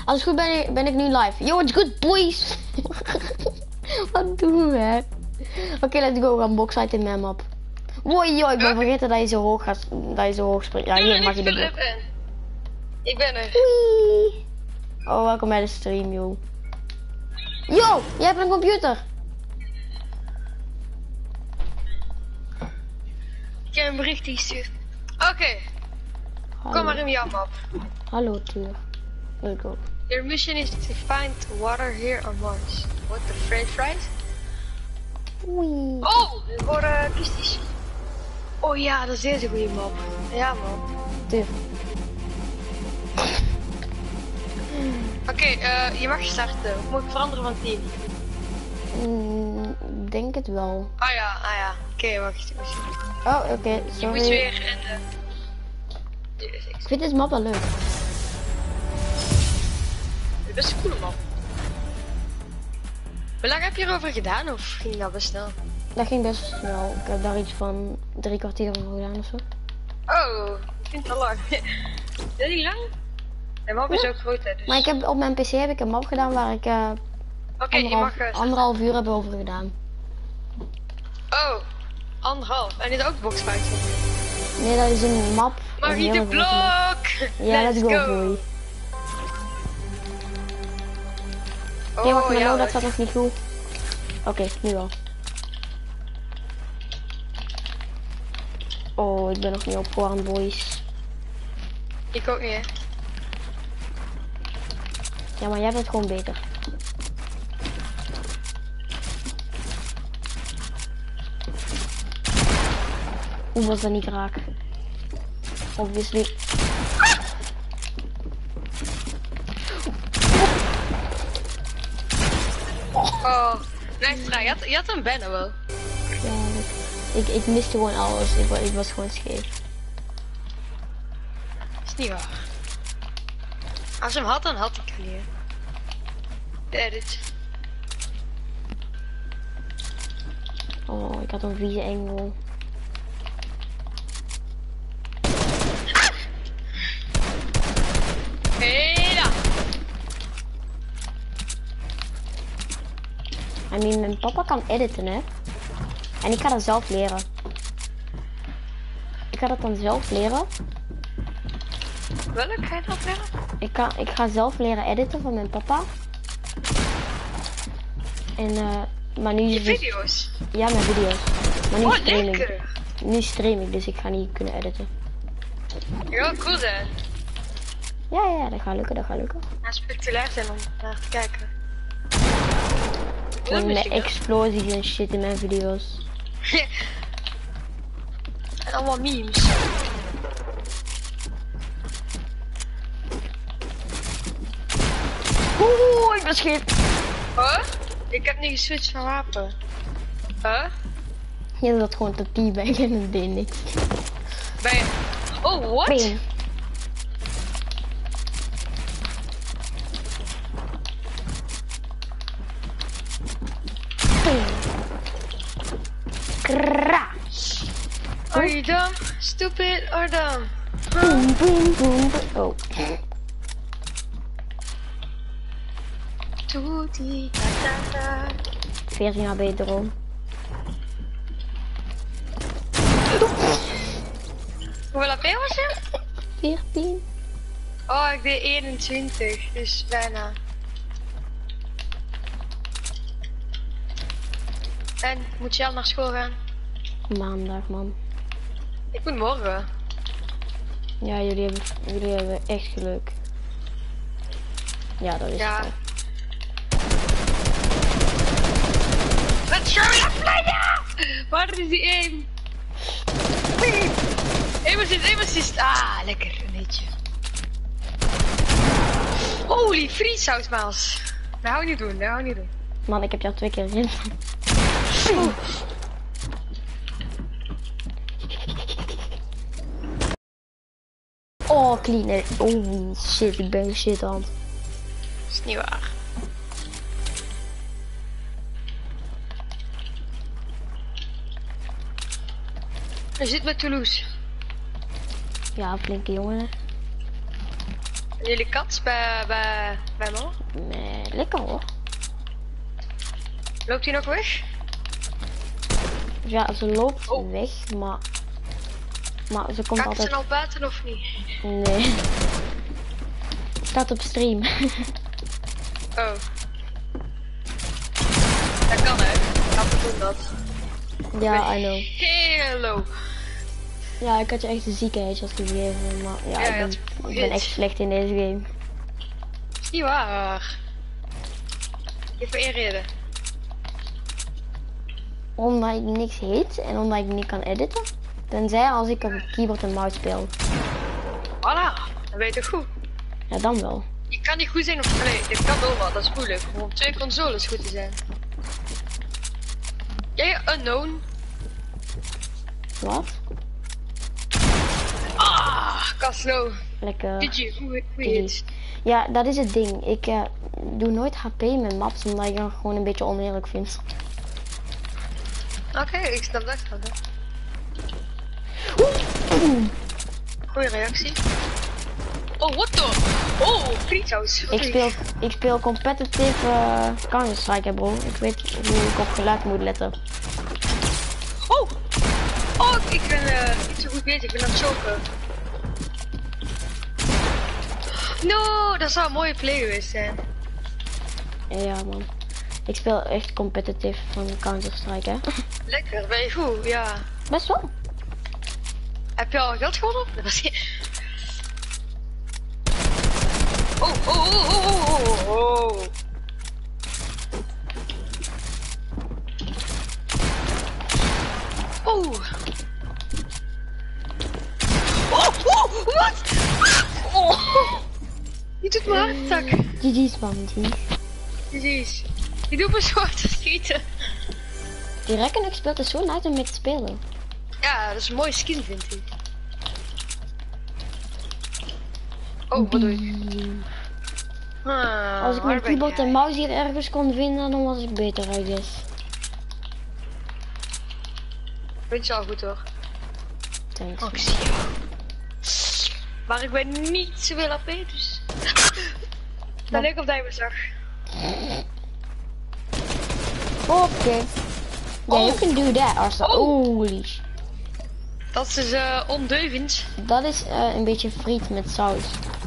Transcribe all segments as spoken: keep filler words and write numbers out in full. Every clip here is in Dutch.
Als het goed ben ik, ben ik nu live. Yo, it's good boys. Wat doen we? Oké, okay, let's go. We gaan boxsite in mijn map. Wow, joh, ik ben okay. vergeten dat je zo hoog gaat, dat je zo hoog springt. Ja, hier mag je de box. Ik ben er. Wee. Oh, welkom bij de stream, joh. Yo, jij hebt een computer. Ik heb een bericht gestuurd. Oké. Okay. Kom maar in jouw map. Hallo, Tuur. Let's go. Your mission is to find water here on Mars. What the french fries? Oei. Oh, voor uh, pisties. Oh ja, dat is deze goede map. Ja, man. Tuur. Oké, okay, uh, je mag starten. Of moet ik veranderen van team? Mm, denk het wel. Ah ja, ah ja. Oké, okay, wacht. Oh, oké, okay, sorry. Je moet weer in de... Ik vind deze map wel leuk. Dit is best een coole map. Hoe lang heb je erover gedaan of ging dat best snel? Dat ging best snel. Ik heb daar iets van drie kwartier over gedaan ofzo. Oh, ik vind het al lang. Is dat niet lang? De map is ja. ook groot hè, dus... Maar ik heb, op mijn pc heb ik een map gedaan waar ik uh, Oké, okay, je mag... Uh, anderhalf uur heb over gedaan. Oh, anderhalf. En dit ook boxfight? Nee, dat is een map. Magie de blok! Ja, let's, let's go, go. boy. Oké, okay, wacht, maar ja, dat gaat nog niet goed. Oké, okay, nu wel. Oh, ik ben nog niet opgewarmd, boys. Ik ook niet, hè. Ja, maar jij bent gewoon beter. Hoe was dat niet raak? Obviously. Oh, nice try. Je had, je had een banner wel. Ja, ik, ik miste gewoon alles. Ik, ik was gewoon scheef. Is niet waar. Als je hem had, dan had ik hem niet. De edit. Oh, ik had een vieze engel. Hela! I mean, mijn papa kan editen, hè. En ik ga dat zelf leren. Ik ga dat dan zelf leren. Welk ga je dat leren? Ik, kan, ik ga zelf leren editen van mijn papa. En uh, maar nu... Je dus, video's? Ja, mijn video's. Maar nu oh, stream ik. lekker. Nu stream ik, dus ik ga niet kunnen editen. Ja, cool hè? Ja, ja, dat gaat lukken, dat gaat lukken. Ja, spectaculair zijn om naar te kijken. Gewoon met explosies en shit in mijn video's. En allemaal memes. Oeh, ik ben scheef. Huh? Ik heb niet geswitcht van wapen. Huh? Je zat gewoon te teabaggen en het deed niks. Ben je... Oh, what? Been. Crash. Are you dumb? Stupid or dumb? Boom, boom, boom, boom. Oh. Toetie, ta ta ta. veertien H B erom. Hoeveel H P was je? veertien. Oh, ik deed eenentwintig, dus bijna. En, moet je al naar school gaan? Maandag, man. Ik moet morgen. Ja, jullie hebben, jullie hebben echt geluk. Ja, dat is Ja. het. Let's go, let's play! Waar is die één? Eén assist, één assist. Ah, lekker, een hitje. Holy frietsausmaals. Dat hou ik niet doen, dat hou ik niet doen. Man, ik heb jou twee keer erin. Oh, clean. Oh, shit, ik ben shit aan. Dat is niet waar. Je zit met Toulouse. Ja, flinke jongen. En jullie kat bij, bij, bij mama? Nee, lekker hoor. Loopt hij nog weg? Ja, ze loopt Oh. weg, maar... Maar ze komt Kijk altijd... ze nou buiten of niet? Nee. Staat op stream. Oh. Dat kan hè. Katten doen dat. Ja, I know. Hello. Ja, ik had je echt een ziekenhuisjes gegeven, maar ja, Ja, ik, je had ben, ik ben echt slecht in deze game. Is niet waar. Je voor één reden. Omdat ik niks heet en omdat ik niet kan editen. Tenzij als ik op keyboard en mouse speel. Voilà. Dan weet je goed. Ja, dan wel. Je kan niet goed zijn of nee, dit kan wel wat, dat is moeilijk. Om op twee consoles goed te zijn. Jij unknown? Wat? Ah, Caslo. Lekker. G G, hoe G heet? G. Ja, dat is het ding. Ik eh, doe nooit H P met maps omdat ik dat gewoon een beetje oneerlijk vind. Oké, ik snap dat wel. Goeie reactie. Oh, what the? Oh, frietsaus. Ik speel, ik speel competitive uh, Counter-Strike, bro. Ik weet hoe ik op geluid moet letten. Oh! Oh, ik ben uh, niet zo goed bezig. Ik ben aan het choken. No, dat zou een mooie play geweest zijn. Ja, man. Ik speel echt competitive van Counter-Strike, hè. Lekker, ben je goed? Ja. Best wel. Heb je al geld gewonnen? Dat was Oh, oh, oh, oh, oh, oh, oh. Oh. Oh, oh, wat? Oh. Je doet me harttak. G G's, man, G G's. Precies. Je doet me zo hard te schieten. Die rekken speelt het zo nice om mee te spelen. Ja, dat is een mooie skin, vind ik. Oh, wat doe ik? Ah, Als ik mijn keyboard en mouse hier ergens kon vinden, dan was ik beter, I guess. Vind je al goed hoor. Thanks. Oh, ik zie jou. Maar ik ben niet zoveel A P, dus... Dan leuk op dat je me zag. Oké. Yeah, you Oh. can do that, Arsa. Oh. Holy sh- Dat is uh, ondeugend. Dat is uh, een beetje friet met saus.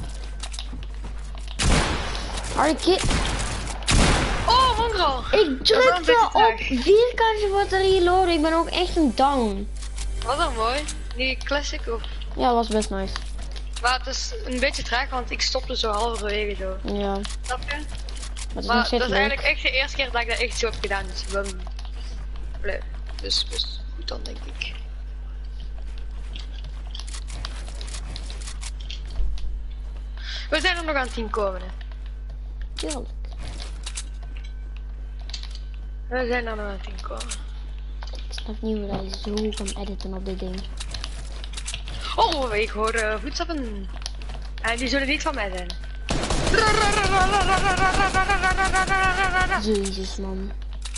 Are you kid? Oh, Mongrel! Ik Dat is wel een drukte beetje op traag. vierkantje voor te reloaden. Ik ben ook echt een down. Wat dan mooi. Die classic of... Ja, dat was best nice. Maar het is een beetje traag, want ik stopte zo halverwege zo. Ja, Snap je? maar het is nog Maar dat steeds is leuk. eigenlijk echt de eerste keer dat ik dat echt zo heb gedaan. Dus wel leuk. Dus, dus goed dan, denk ik. We zijn er nog aan tien komen. Hè. Tuurlijk. We zijn er nog aan tien komen. Ik snap niet hoe dat je zo kan editen op dit ding. Oh, ik hoor uh, voetstappen. En die zullen niet van mij zijn. Jezus, man.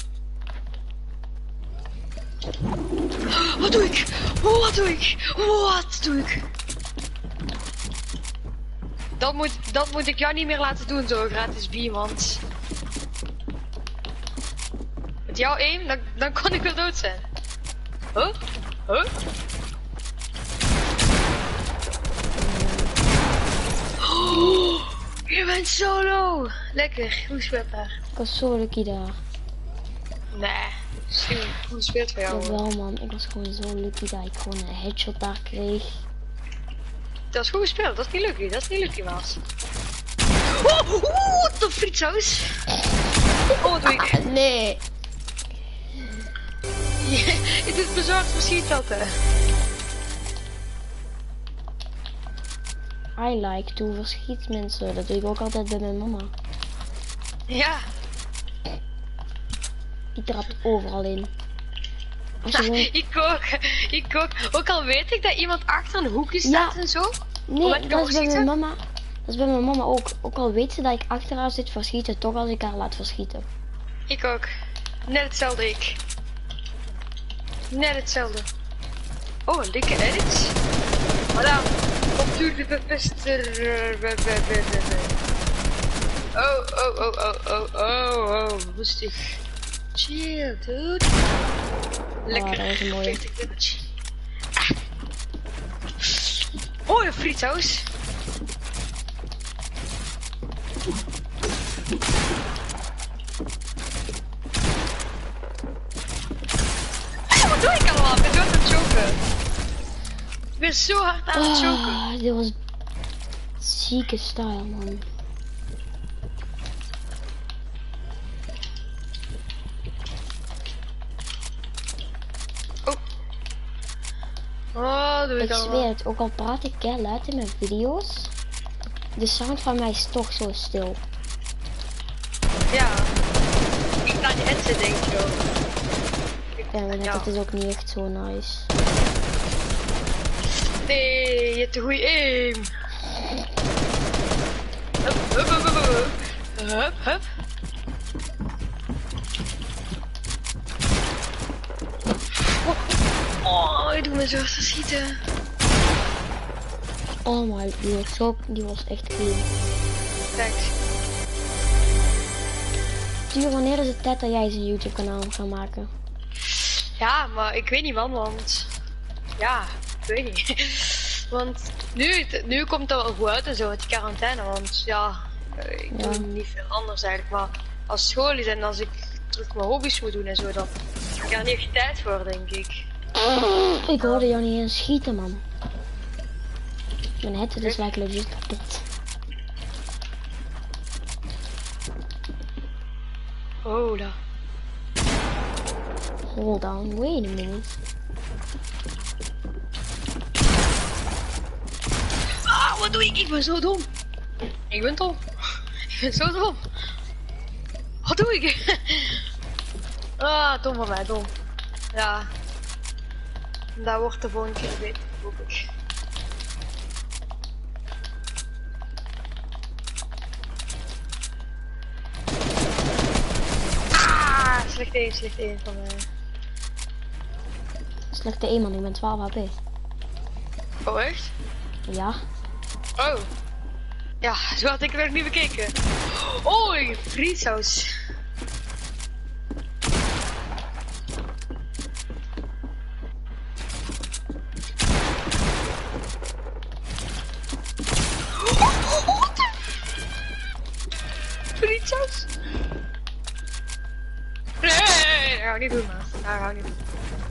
Wat doe ik? Wat doe ik? Wat doe ik? Dat moet, dat moet ik jou niet meer laten doen, zo gratis beam, want... Met jouw aim, dan, dan kon ik wel dood zijn. Huh? Huh? Oh, je bent solo! Lekker, hoe speelt daar? Ik was zo lucky daar. Nee, misschien hoe speelt voor jou? Jawel, man. Ik was gewoon zo lucky dat ik gewoon een headshot daar kreeg. Dat is goed gespeeld, dat is niet lucky, dat is niet lucky, maat. Oh, oeh, wat een frietsaus! Oh, wat doe ik? Nee. Je doet bezorgd misschien dat, hè? I like to verschiet mensen. Dat doe ik ook altijd bij mijn mama. Ja. Die trapt overal in. Als je Ja, gewoon... ik ook, ik ook. Ook al weet ik dat iemand achter een hoekje staat Ja. en zo. Nee, Wat, dat is bij verschieten? mijn mama. Dat is bij mijn mama ook. Ook al weet ze dat ik achter haar zit verschieten, toch als ik haar laat verschieten. Ik ook. Net hetzelfde ik. Net hetzelfde. Oh, een dikke edit. Maar dan. Computer verpester. Oh, oh, oh, oh, oh, oh, oh, rustig. Chill, dude. Lekker. Oh, dat was een mooie. Ah. Oh, een frietsaus. Ah, wat doe ik allemaal? Ik ben zo aan het choken. Ik ben zo hard aan het choken. Oh, dit was zieke style, man. Oh, doe ik, Ik allemaal. zweer het, ook al praat ik keer luid in mijn video's, de sound van mij is toch zo stil. Ja. Ik laat je headset denk ik zo. Ja, maar Ja. dat is ook niet echt zo nice. Nee, je hebt de goede aim. Hup, hup, hup, hup, hup. Hup, hup. Oh, ik doe me zo te schieten. Oh my god, zo, die was echt clean. Thanks. Stuur, wanneer is het tijd dat jij eens een YouTube kanaal gaat maken? Ja, maar ik weet niet man, want... Ja, ik weet niet. Want nu, nu komt het wel goed uit en zo met die quarantaine, want ja, ik Ja. doe niet veel anders eigenlijk. Maar als school is en als ik terug mijn hobby's moet doen en zo, dan heb ik er niet echt tijd voor, denk ik. Ik hoorde jou niet eens schieten, man. Mijn headset is like legit kapot. Oh, daar. Hold on, wait a minute. Ah, wat doe ik? Ik ben zo dom. Ik ben dom. Ik ben zo dom. Wat doe ik? Ah, dom van mij, dom. Ja. Dat wordt de volgende keer beter, hoop ik. Ah, slecht één, slecht één van mij. Slechte één, man, ik ben twaalf H P. Oh, echt? Ja. Oh. Ja, zo had ik het nog niet bekeken. Oh, frietsaus. Frietsaus? Nee, dat gaan we niet doen, man. Dat gaan we niet doen.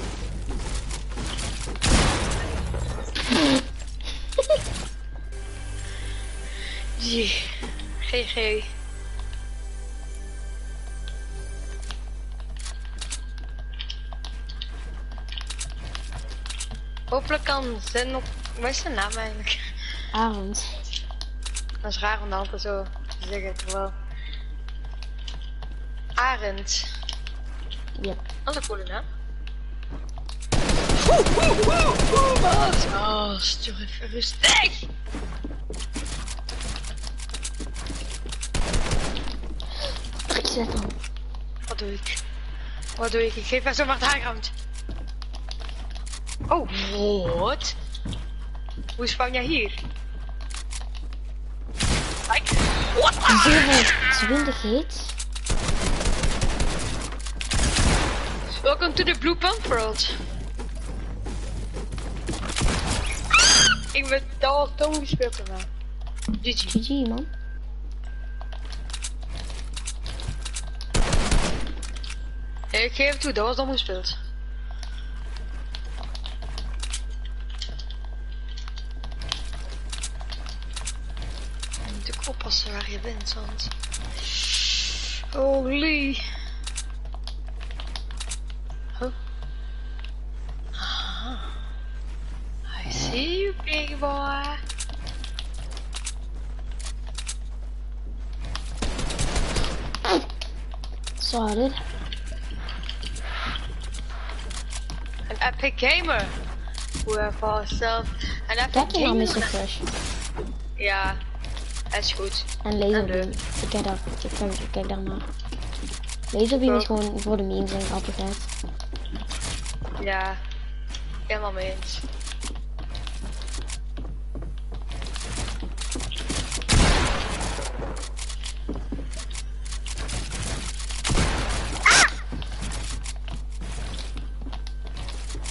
Jee, G G. Hopelijk kan Zen op... Wat is zijn naam eigenlijk? Arend. Dat is raar om de altijd zo te zeggen, terwijl... Arend. Yep. Dat is een coole naam. Oeh, oeh, oeh, oeh, wat? Oh, stuur even rustig! Zet dan. Wat doe ik? Wat doe ik? Ik geef haar zomaar het high Oh, wat? Hoe spawn jij hier? Kijk. What? zevenentwintig hits. Welcome to the Blue Pump World. Ik ben al dom gespeeld ervan. G G. G G, man. Ik geef het toe, dat was dom gespeeld. Je moet ook oppassen waar je bent, want... Holy... Huh? Ah. I see you, big boy. Sorry. An epic gamer. Who have ourselves an epic Kijk je naar gamer. mister Fresh. Ja, dat is goed. En Laserbeam. Ik kijk daar, ik kijk, ik kijk daar naar. Laserbeam is gewoon voor de memes en grappigheid. Ja, helemaal mee eens.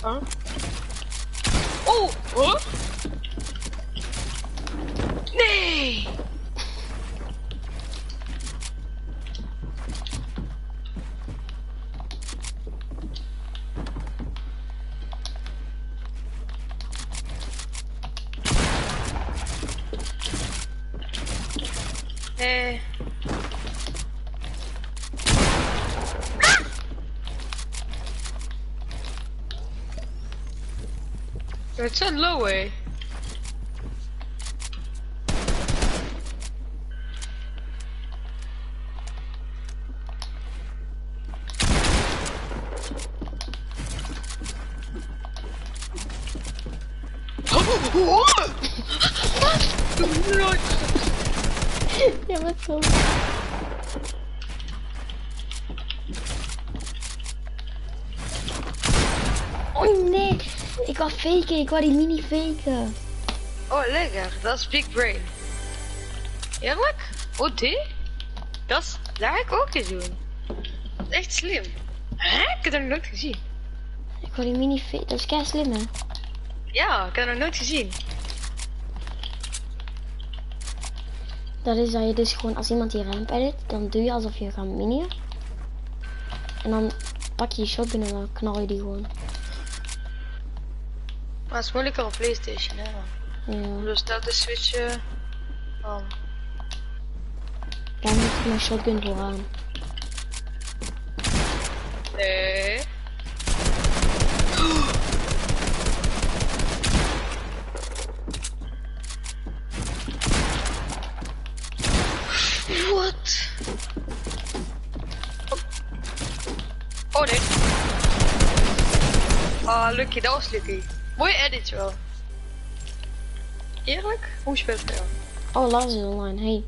Huh? Oh! Huh? Nee! Nee. Het is zo low, hé. Ja, wat zo. Oh nee, ik wou faken, ik wou die mini faken. Oh, lekker. Dat is big brain. Eerlijk? Oh, die? Dat is... Dat ga ik ook eens doen. Dat is echt slim. Hè? Ik heb dat nog nooit gezien. Ik wou die mini faken, dat is kei slim hè. Ja, ik heb dat nog nooit gezien. Dat is dat je dus gewoon, als iemand die ramp edit, dan doe je alsof je gaat minien. En dan pak je je shotgun en dan knal je die gewoon. Maar het is moeilijker op PlayStation, hè man. Ja. Dus dat is switchen. Um. Daar moet ik mijn shotgun vooraan. Nee. Wat? Oh nee. Ah, oh, Lucky, dat was Lucky. Mooie edit wel. Eerlijk? Hoe speelt het jou? Oh, Lars is online, hey.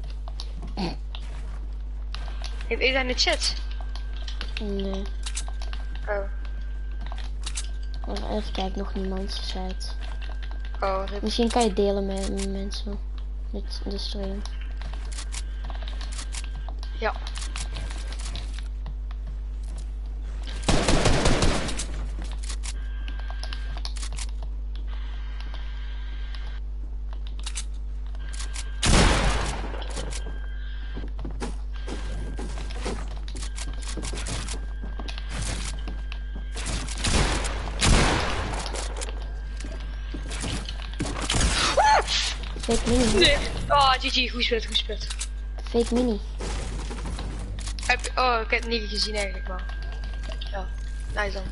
Heeft hij in de chat? Nee. Oh. Even kijken, nog niemand site. Oh, rip. Misschien kan je delen met, met mensen. Dit, de stream. Ja. Fake mini. Nee. Oh, G G, goed speelt, goed speelt. Fake mini. Heb je... Oh, ik heb het niet gezien eigenlijk, maar... Ja, nice dan.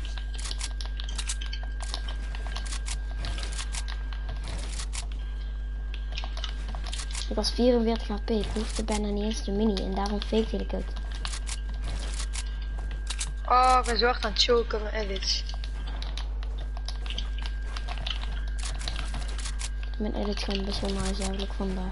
Ik was vierenveertig H P, ik hoefde bijna niet eens de mini en daarom fakte ik het. Oh, ik ben zo hard aan het choken met edits. Mijn edit gewoon best wel nice eigenlijk vandaag.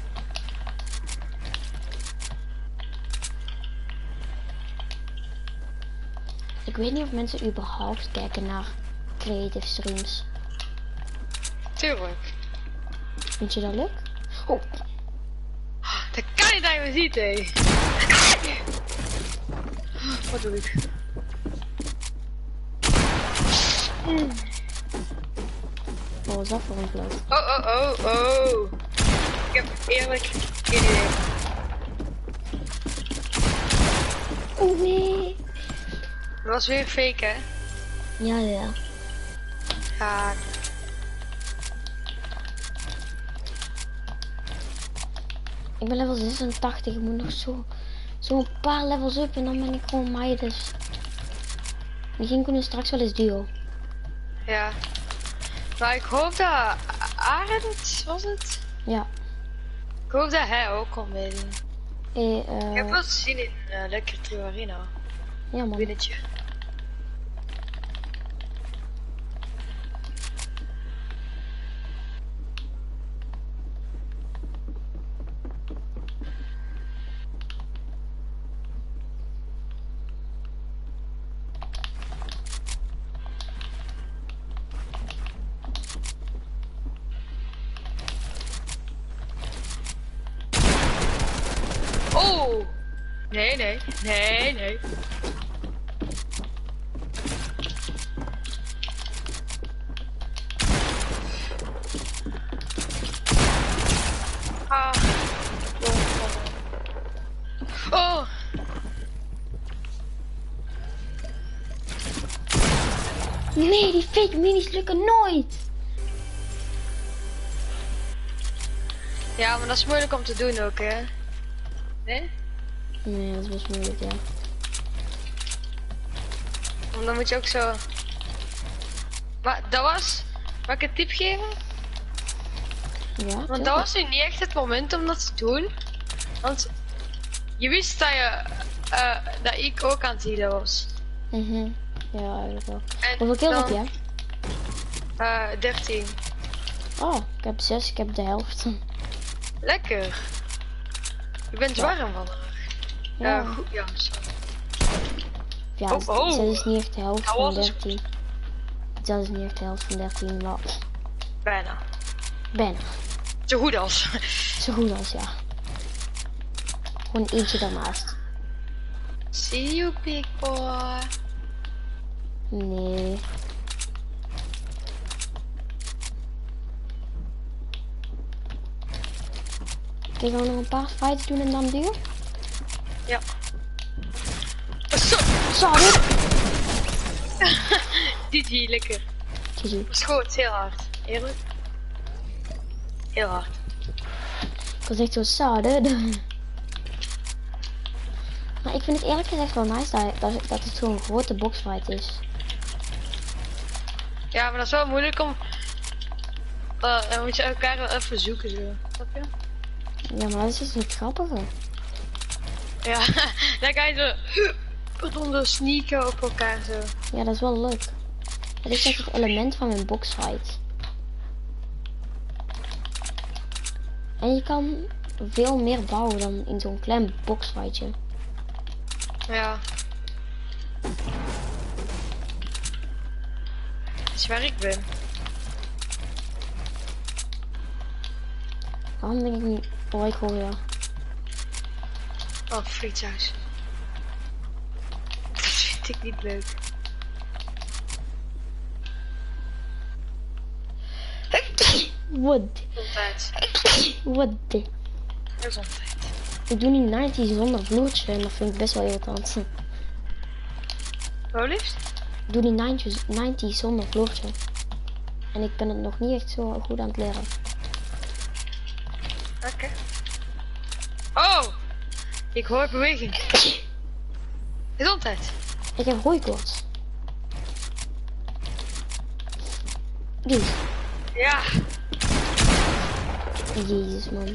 Ik weet niet of mensen überhaupt kijken naar creative streams. Tuurlijk. Vind je dat leuk? Oh, Dat kan je dat je me ziet, hé. Wat doe ik? Mm. wat was dat voor een vloot? Oh, oh, oh, oh. Ik heb eerlijk geen idee. Oh nee. Dat was weer fake, hè? Ja, ja. Ja. Ik ben level zesentachtig, ik moet nog zo, zo een paar levels up en dan ben ik gewoon Midas. Misschien kunnen we straks wel eens duo. Ja. Maar ik hoop dat Arend, was het? Ja. Ik hoop dat hij ook kon meedoen. Eh, uh, Ik heb wel zin in uh, lekker Trio Arena. ja man. Winnetje. Oh! Nee, nee, nee, nee. Nee, die fake minis lukken nooit. Ja, maar dat is moeilijk om te doen ook, hè? Nee? Nee, dat is best moeilijk, ja. Want dan moet je ook zo... Maar dat was... Mag ik een tip geven? Ja, Want tuurlijk. dat was nu niet echt het moment om dat te doen. Want je wist dat je... eh, dat ik ook aan het healen was. Mhm. Ja, eigenlijk wel. En Hoeveel kills heb dan, je? eh, dertien. Oh, ik heb zes, ik heb de helft. Lekker. Je bent Ja. warm vandaag. Ja, Ja, goed, ja. Sorry. ja Oh, oh. zes is niet echt de helft Dat van was dus- dertien. zes is niet echt de helft van dertien, maar Bijna. bijna. Zo goed als. Zo goed als ja. Gewoon eentje daarnaast. See you, big boy. Nee. Oké, gaan we nog een paar fights doen en dan duur? Ja. Zo. Sorry! Dit hier lekker. G G. Schoot heel hard. Eerlijk. Heel hard. Ik was echt zo saai. Maar ik vind het eerlijk gezegd wel nice dat, dat, dat het zo'n grote boxfight is. Ja, maar dat is wel moeilijk om... Uh, dan moet je elkaar wel even zoeken zo. Snap je? Ja, maar dat is dus het grappige. Ja, dan ga je zo... Pardon, zo sneaken op elkaar zo. Ja, dat is wel leuk. Dat is echt het element van een boxfight. En je kan veel meer bouwen dan in zo'n klein boxfightje. Ja. Dat is waar ik ben. Waarom denk ik niet... Oh, ik hoor ja. Oh, frietsaus. Dat vind ik niet leuk. Wat? Gezondheid. Wat? Gezondheid. Ik doe nu negentig zonder vloertje en dat vind ik best wel irritant. Wat liefst? Ik doe nu negentig, negentig zonder vloertje. En ik ben het nog niet echt zo goed aan het leren. Oké. Okay. Oh! Ik hoor beweging. Gezondheid. Ik heb hooikoorts. Die. Ja. Jezus man.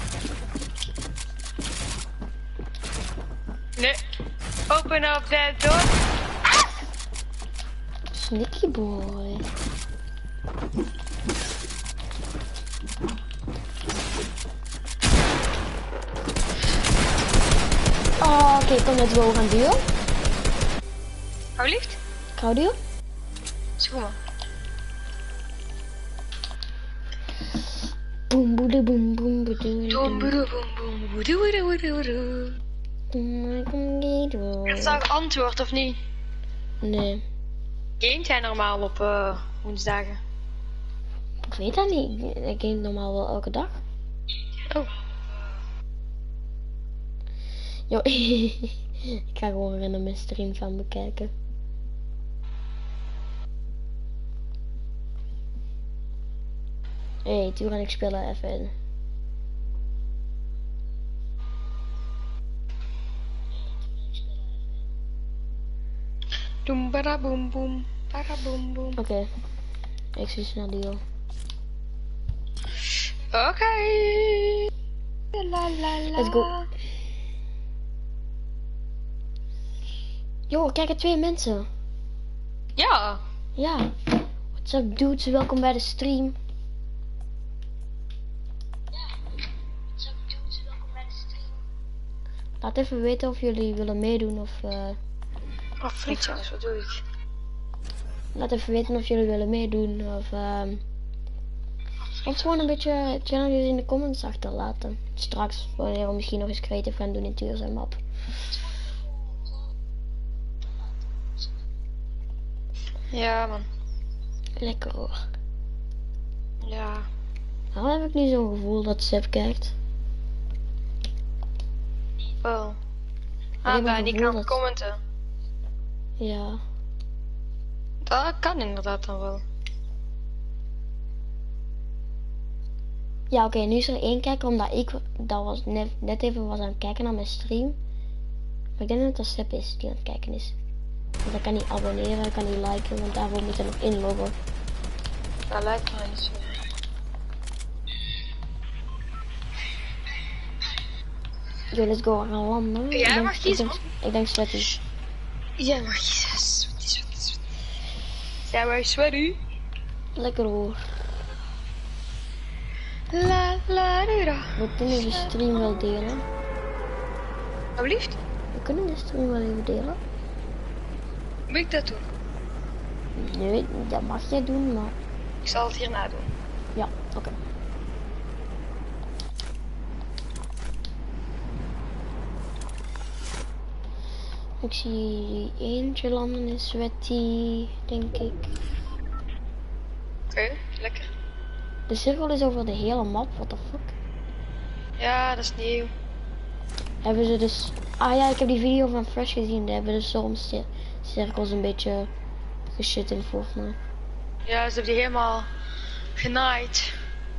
Nee. Open up that door. Snicky boy. Oh, oké, kom let's go, we gaan duo. Hou liefst? Claudio? Zeg maar. Boom boede boom boom boede. Boom, boom, boom, boom, boom, boom, boom, boom. Het staat antwoord of niet? Nee, Gamet jij normaal op uh, woensdagen? ik weet dat niet. Ik game normaal wel elke dag. Oh. Yo, ik ga gewoon random mijn stream gaan bekijken. Hé, hey, Tuur en ik spelen even in. Doem bara boom boom. Bara boom boom. Oké, okay. Ik zie snel die al. Oké. Okay. La la la. Let's go. Yo, kijk er twee mensen. Ja. Ja. What's up dudes, welkom bij de stream. Laat even weten of jullie willen meedoen of... Uh, Oh, frietsaus, wat doe ik? laat even weten of jullie willen meedoen of... Uh, of gewoon een beetje challenges in de comments achterlaten. Straks, wanneer we misschien nog eens creatief gaan doen in Tuur zijn map. Ja, man. Lekker hoor. Ja. Waarom heb ik nu zo'n gevoel dat Seb kijkt? Oh. heb Ah, een bij die gevoel kan dat- commenten. Ja. Dat kan inderdaad dan wel. Ja, oké, nu is er één kijker, omdat ik dat was net, net even was aan het kijken naar mijn stream. Maar ik denk dat het Sepp is die aan het kijken is. Want dan kan hij abonneren, dan kan hij liken, want daarvoor moet hij nog inloggen. Dat lijkt me niet zo. Oké, let's go, we gaan landen. Jij Ik denk- mag kiezen, Ik denk, ik denk Sweaty. Jij mag kiezen. Sweaty, sweaty, sweaty. Zijn wij sweaty? Lekker hoor. La la la la. We kunnen de stream wel delen. Alsjeblieft. We kunnen de stream wel even delen. Moet ik dat doen? Nee, dat mag jij doen, maar Ik zal het hierna doen. ja, oké. Ik zie eentje landen in Sweaty, denk ik. Oké, okay, lekker. De cirkel is over de hele map, what the fuck. Ja, dat is nieuw. Hebben ze dus... Ah ja, ik heb die video van Fresh gezien, daar hebben ze soms de cirkels een beetje geshit in volgens mij. Ja, ze hebben die helemaal genaaid.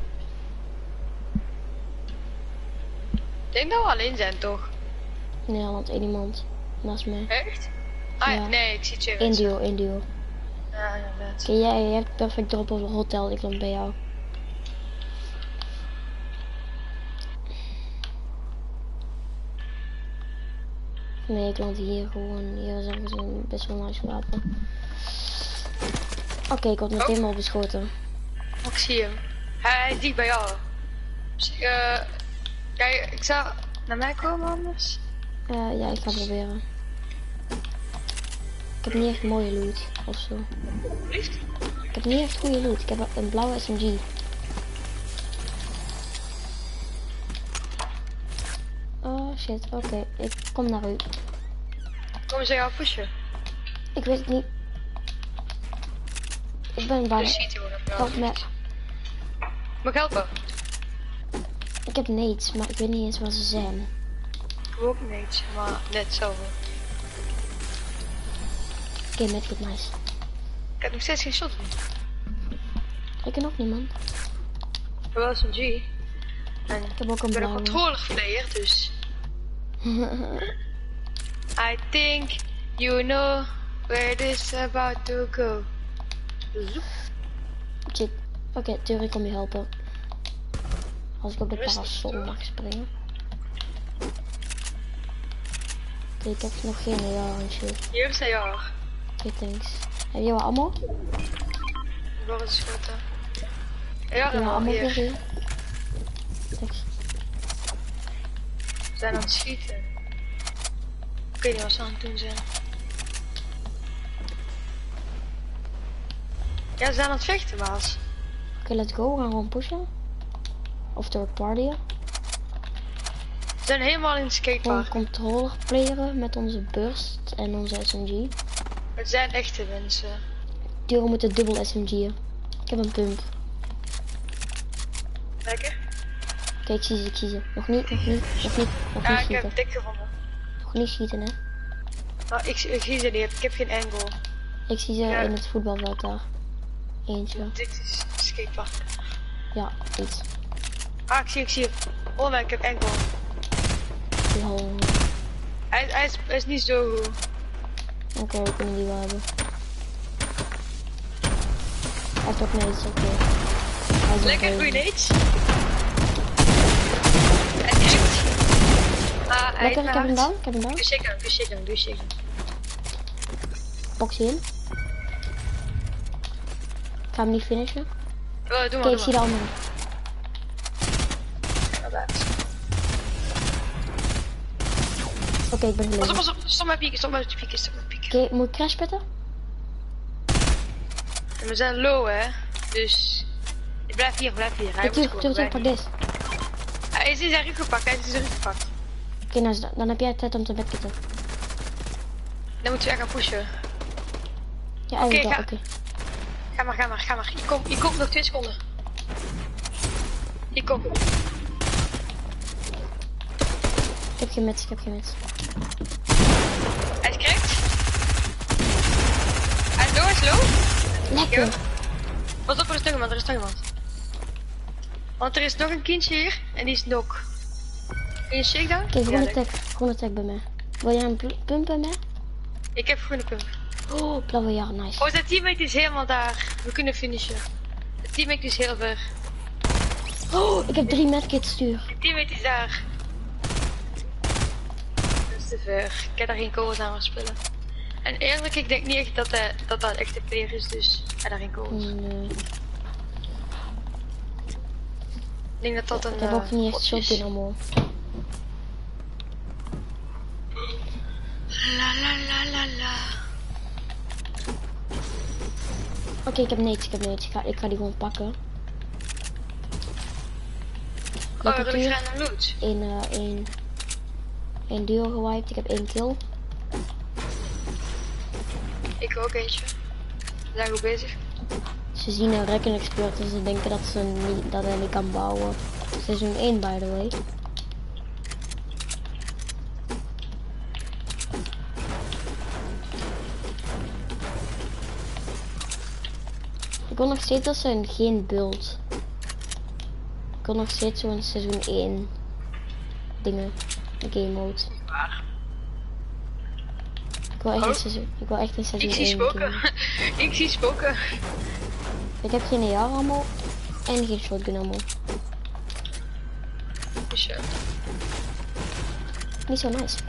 Ik denk dat we alleen zijn, toch? Nederland, één iemand naast mij. Echt? Ah ja, Ja. nee, ik zie twee Eén mensen. duo, één duo. Ja, inderdaad. Oké, jij, jij hebt perfect drop op het hotel, ik land bij jou. Nee, ik land hier gewoon. Hier is ergens een best wel nice wapen. Oké, ik word meteen Oh. mal beschoten. Ik zie hem. Hij is dicht bij jou. Dus, uh, kijk, ik zou naar mij komen anders. Uh, ja, ik ga proberen. Ik heb niet echt mooie loot of zo. Liefst? Ik heb niet echt goede loot. Ik heb een blauwe S M G. Oh shit, oké. Ik kom naar u. Komen ze jou pushen? Ik weet het niet. Ik ben Dus bang. ziet hij wel. Help me. Mag ik helpen? Ik heb nades, maar ik weet niet eens waar ze zijn. Ik heb ook niks, maar net zo. Oké, met goed nice. Ik heb nog steeds geen shot. Ik ken ook niemand. Ik heb wel een G. En Ik heb ook een ik ben een blauwe. controller player, dus. I think you know where this about to go. Zoep. Shit. Oké, okay, Theorie kom je helpen. Als ik op de Rustig, parasol toch? mag springen. Oké, ik heb nog geen jarentje. Hier is hij ja. Oké, thanks. Heb je wat ammo? Waar is schoten? Ja, Heb je wat allemaal ammo voor hier. je? Thanks. We zijn aan het schieten. Ik weet niet wat ze aan het doen zijn. Ja, ze zijn aan het vechten, Maas. Oké, let's go. We gaan gewoon pushen. Of third partyen. Ze zijn helemaal in het Gewoon skatepark. controller playeren met onze burst en onze S M G. Het zijn echte mensen. Theo moet een dubbel S M G'en. Ik heb een pump. Lekker? Kijk, ik zie ze, ik zie ze. Nog niet, nog niet, nog niet, nog Ja, niet ik schieten. heb dik gevonden. Nog niet schieten, hè. Oh, ik, ik zie ze niet, ik heb geen angle. Ik zie ze Ja. in het voetbalveld daar. Eentje. Dit is skatepark. Ja, iets. Ah, ik zie, ik zie hem. Oh nee, ik heb angle. Die hal. Hij, hij, is, hij is niet zo goed. Oké, we kunnen die wel hebben. Hij heeft ook niks, oké. Hij is Lekker oké. grenades. Hij drukt. Ah, hij Lekker, ik heb hem down, ik heb hem down. Doe shake hem, doe shake hem, doe shake hem. Box in. Ik ga hem niet finishen. Oh, doe Oké, maar, ik doe zie de maar. andere. Inderdaad. Oké, ik ben Pas op, gelegen. pas op, stop met pieken, stop met pieken, stop met pieken. Oké, moet ik crash petten? En we zijn low, hè. Dus... Ik blijf hier, blijf hier. Hij Ik moet tuur, scoren, tuur, tuur, blijf pak hier. deze. Hij is in zijn rug gepakt, hij is in zijn rug gepakt. Oké, nou, is dat- dan heb jij tijd om te bedkitten. Dan moeten we echt gaan pushen. Ja, eigenlijk Oké, wel, ga. oké. Ga maar, ga maar, ga maar. Je komt, je komt nog twee seconden. Je komt. Ik heb geen mits, ik heb geen mits. Hij is cracked. Hij Low is low. Lekker. Ja. Pas op, er is nog iemand, er is nog iemand. Want er is nog een kindje hier en die is knock. Kun je shakedown? Oké, groene Ja, tag. Groene tag bij mij. Wil jij een pu- pump bij mij? ik heb groene pump. Oh, blauwe, ja, nice. Oh, zijn teammate is helemaal daar. We kunnen finishen. De teammate is heel ver. Oh, ik heb drie medkits stuur. De teammate is daar. Dat is te ver. Ik heb daar geen kogels aan spullen. En eerlijk, ik denk niet echt dat hij, dat, dat echt een player is, dus ik heb daar geen kogels. Nee. Ik denk dat dat een Ik heb ook uh, niet echt shotgun ammo. La la la la la. Oké, okay, ik heb niks, ik heb niks. Ik ga, ik ga die gewoon pakken. Oh, Lekker er ligt aan een loot. Eén, uh, één, één duo gewiped. Ik heb één kill. Ik ook eentje. We zijn goed bezig. Ze zien een rekken expert en ze denken dat, ze niet, dat hij niet kan bouwen. Seizoen één, by the way. Ik wil nog steeds dat ze een geen bult. Ik wil nog steeds zo'n seizoen één dingen. Game mode. Waar? Ik wil echt Oh. een seizoen. Ik wil echt een seizoen Ik zie één spoken. game. Ik zie spoken. Ik heb geen A R ammo en geen shotgun ammo. Dus ja. Niet zo nice.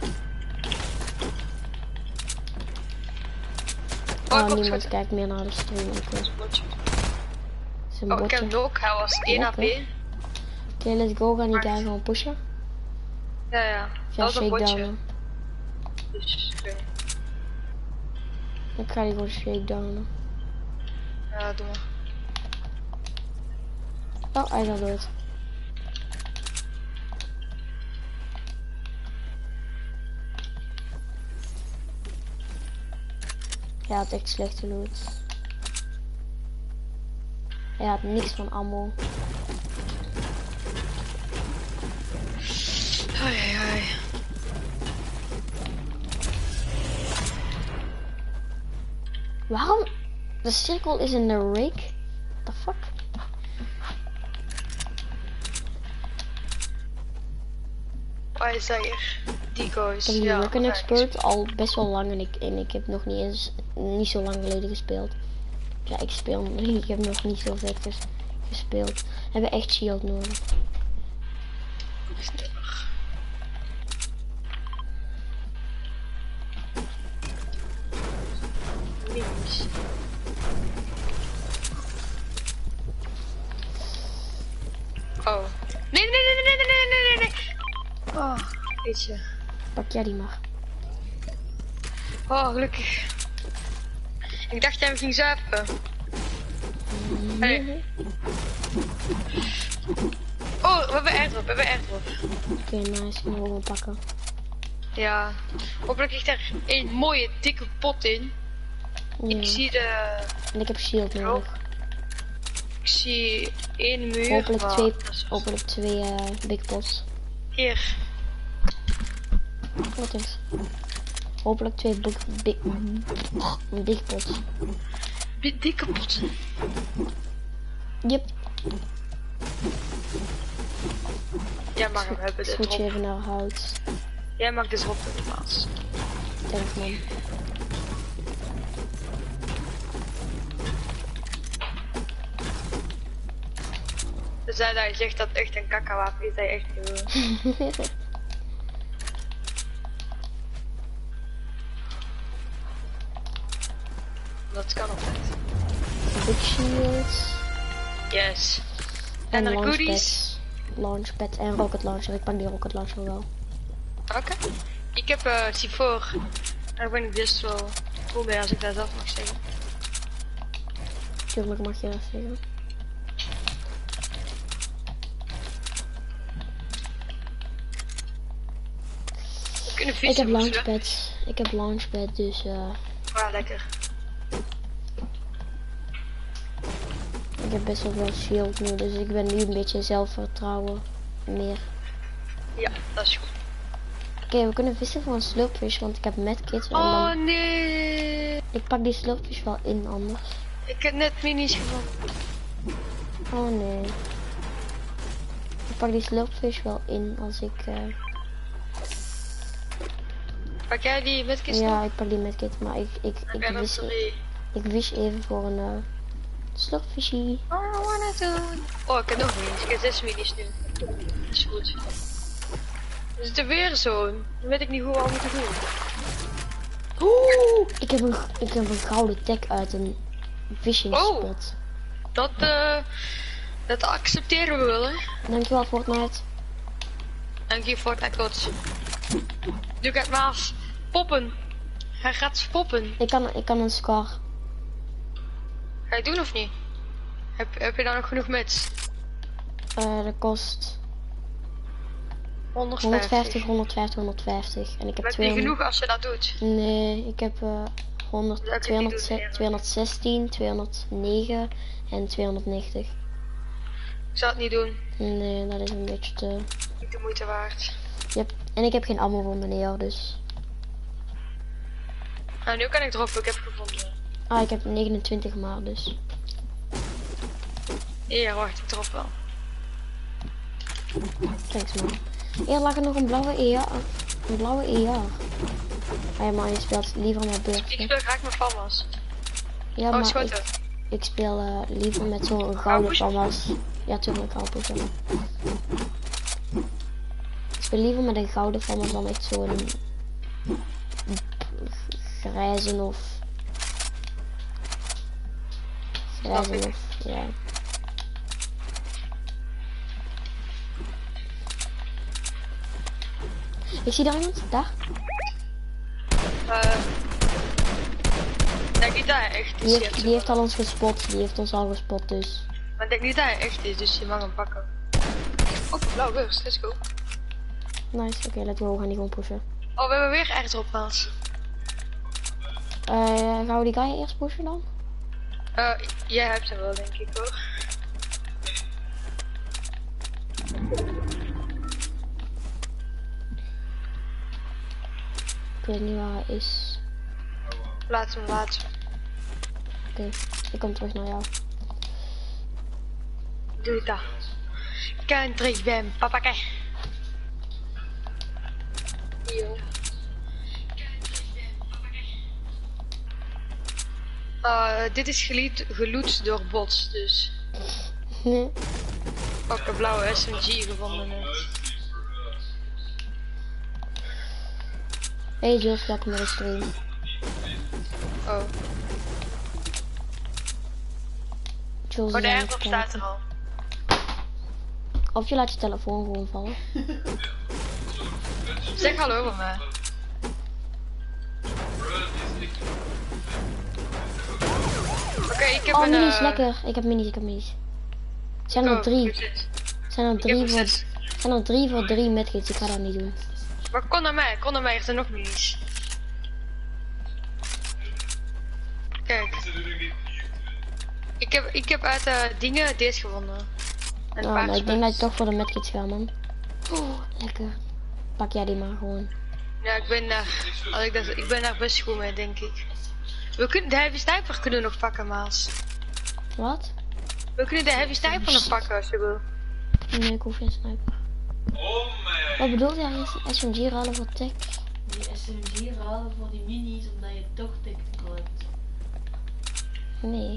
Oh, Oh, ik niemand opschieten. kijkt meer naar de stream. Oké, Dat is een botje. het is een Oh, ik botje. heb hem ook. Hij was één H P. Oké. Oké, let's go. Gaan die daar gewoon pushen. Ja, ja. Ik ga Dat was een botje. shakedownen. Dus, oké. Ik ga die gewoon shakedownen. Ja, doe maar. Oh, hij is al dood. Hij had echt slechte loot. Hij had niks van ammo. Ai, ai, ai. Waarom? De cirkel is in de rig. What the fuck? Waar is dat hier? Decoys. Ik heb die Ja, Working oké. Expert al best wel lang en ik, en ik heb nog niet eens, niet zo lang geleden gespeeld. Ja, ik speel, ik heb nog niet zo vet ges- gespeeld. We hebben echt shield nodig. Minis. Oh. Nee, nee, nee, nee, nee, nee, nee, nee, nee. Oh, ietsje. Pak jij die maar. Oh, gelukkig. Ik dacht jij hem ging zuipen. Hey. Oh, we hebben airdrop, we hebben airdrop. Oké, nice. Ik ga hem gewoon pakken. Ja. Hopelijk ligt er een mooie dikke pot in. Ja. Ik zie de... En ik heb shield nodig. Ik zie één muur. Hopelijk maar twee, dat is- hopelijk twee eh, big pots. Hier. Wat is? Hopelijk twee big, big, big pots. Die dikke potten. Yep. Jij mag hem hebben, de Switch drop. even naar hout. Jij mag de drop in de plaats. Thanks man. Dus hij dat je zegt dat het echt een kakkawapen is, dat je echt gewoon... Dat kan altijd. Big shields. Yes. En En er goodies. launchpads. Launchpad en rocket launcher. Ik pak die rocket launcher wel. Oké. Ik heb uh, C vier. Daar ben ik best wel goed mee als ik dat zelf mag zeggen. Tuurlijk mag je dat zeggen. We kunnen Ik fietsen. heb moesten we? launchpads. Ik heb launchpad, dus uh, Ah, lekker. ik heb best wel veel shield nu, dus ik ben nu een beetje zelfvertrouwen meer. Ja, dat is goed. Oké, we kunnen vissen voor een slurpfish, want ik heb medkits. en Oh dan... nee. Ik pak die slurpjes wel in anders. Ik heb net minis gevonden. Oh nee. Ik pak die slurpjes wel in als ik... Uh... Pak jij die medkit? Ja, ik pak die medkit, maar ik, ik, ik, ik, wist, ik wist even voor een uh, slurpje. Oh, wanna doen. Oh, ik heb nog minis. Ik heb zes minis nu. Dat is goed. Er zit er weer zo'n. Dan weet ik niet hoe we al moeten doen. Oeh, ik heb een, ik heb een gouden tag uit een fishing oh, spot. Dat, uh, dat accepteren we wel, hè. Dankjewel, Fortnite. Dank je, Fortnite gods. Nu gaat Maas poppen. Hij gaat poppen. Ik kan, ik kan een scar. Ga je doen of niet? Heb, heb je dan nog genoeg mets? Uh, dat kost... honderdvijftig. honderdvijftig, honderdvijftig, honderdvijftig. En ik heb Heb je tweehonderd... genoeg als je dat doet? Nee, ik heb uh, honderd, Dat heb je tweehonderd, niet doen, tweehonderdzestien, tweehonderdnegen en tweehonderdnegentig. Ik zou het niet doen. Nee, dat is een beetje te... Niet de moeite waard. Yep. En ik heb geen ammo voor meneer, dus... Nou, nu kan ik droppen. Ik heb het gevonden. Ah, ik heb negenentwintig maar, dus... Ja, wacht. Ik drop wel. Thanks, man. Hier lag er nog een blauwe E A. Een blauwe E A. Ah ja, maar je speelt liever met Ik beurtje. speel graag met Famas. Ja, Oh, maar schoten. ik, ik speel uh, liever met zo'n gouden Famas. Ja, tuurlijk, ik pushen. Ik speel liever met een gouden Famas dan echt zo'n grijze of... Grijze of, ja. Ik zie daar iemand, daar. Uh, denk niet dat hij echt is. Die heeft, die heeft al ons gespot, die heeft ons al gespot dus. Maar ik denk niet dat hij echt is, dus je mag hem pakken. Oh, blauw burst, let's go. Nice, oké, okay, let's go, we gaan die gewoon pushen. Oh, we hebben weer airdrop, Maas. Uh, gaan we die guy eerst pushen dan? Uh, jij hebt hem wel, denk ik hoor. Ik weet niet waar hij is. Laat hem, laat hem. Oké, okay, ik kom terug naar jou. Doe dat. Country ben, papakee. Yo. Uh, dit is geleed, geloot door bots, dus. Nee. Pak een blauwe S M G gevonden net. Hey Jules, welkom bij de stream. Oh. Jules, Oh, de airdrop staat er al. Of je laat je telefoon gewoon vallen. Zeg hallo van mij. Oké, okay, ik heb oh, een... minis, uh... lekker. Ik heb minis, ik heb minis. Zijn er oh, drie. Zijn er drie voor... zes. Zijn er drie voor drie medkits, ik ga dat niet doen. Maar kom naar mij, kom naar mij, er zijn nog minis. Kijk. Ik heb, ik heb uit uh, dingen deze gevonden. En Oh, maar ik denk dat ik toch voor de medkits ga, man. Oh, lekker. Pak jij die maar gewoon. Ja, ik ben daar, als ik, dat, ik ben daar best goed mee, denk ik. We kunnen de heavy sniper kunnen nog pakken, Maas. Wat? We kunnen de heavy sniper nog pakken als je wil. Nee, ik hoef geen sniper. Wat bedoelt jij? S M G ruilen voor tech? Die S M G ruilen voor die minis omdat je toch tech hebt. Nee.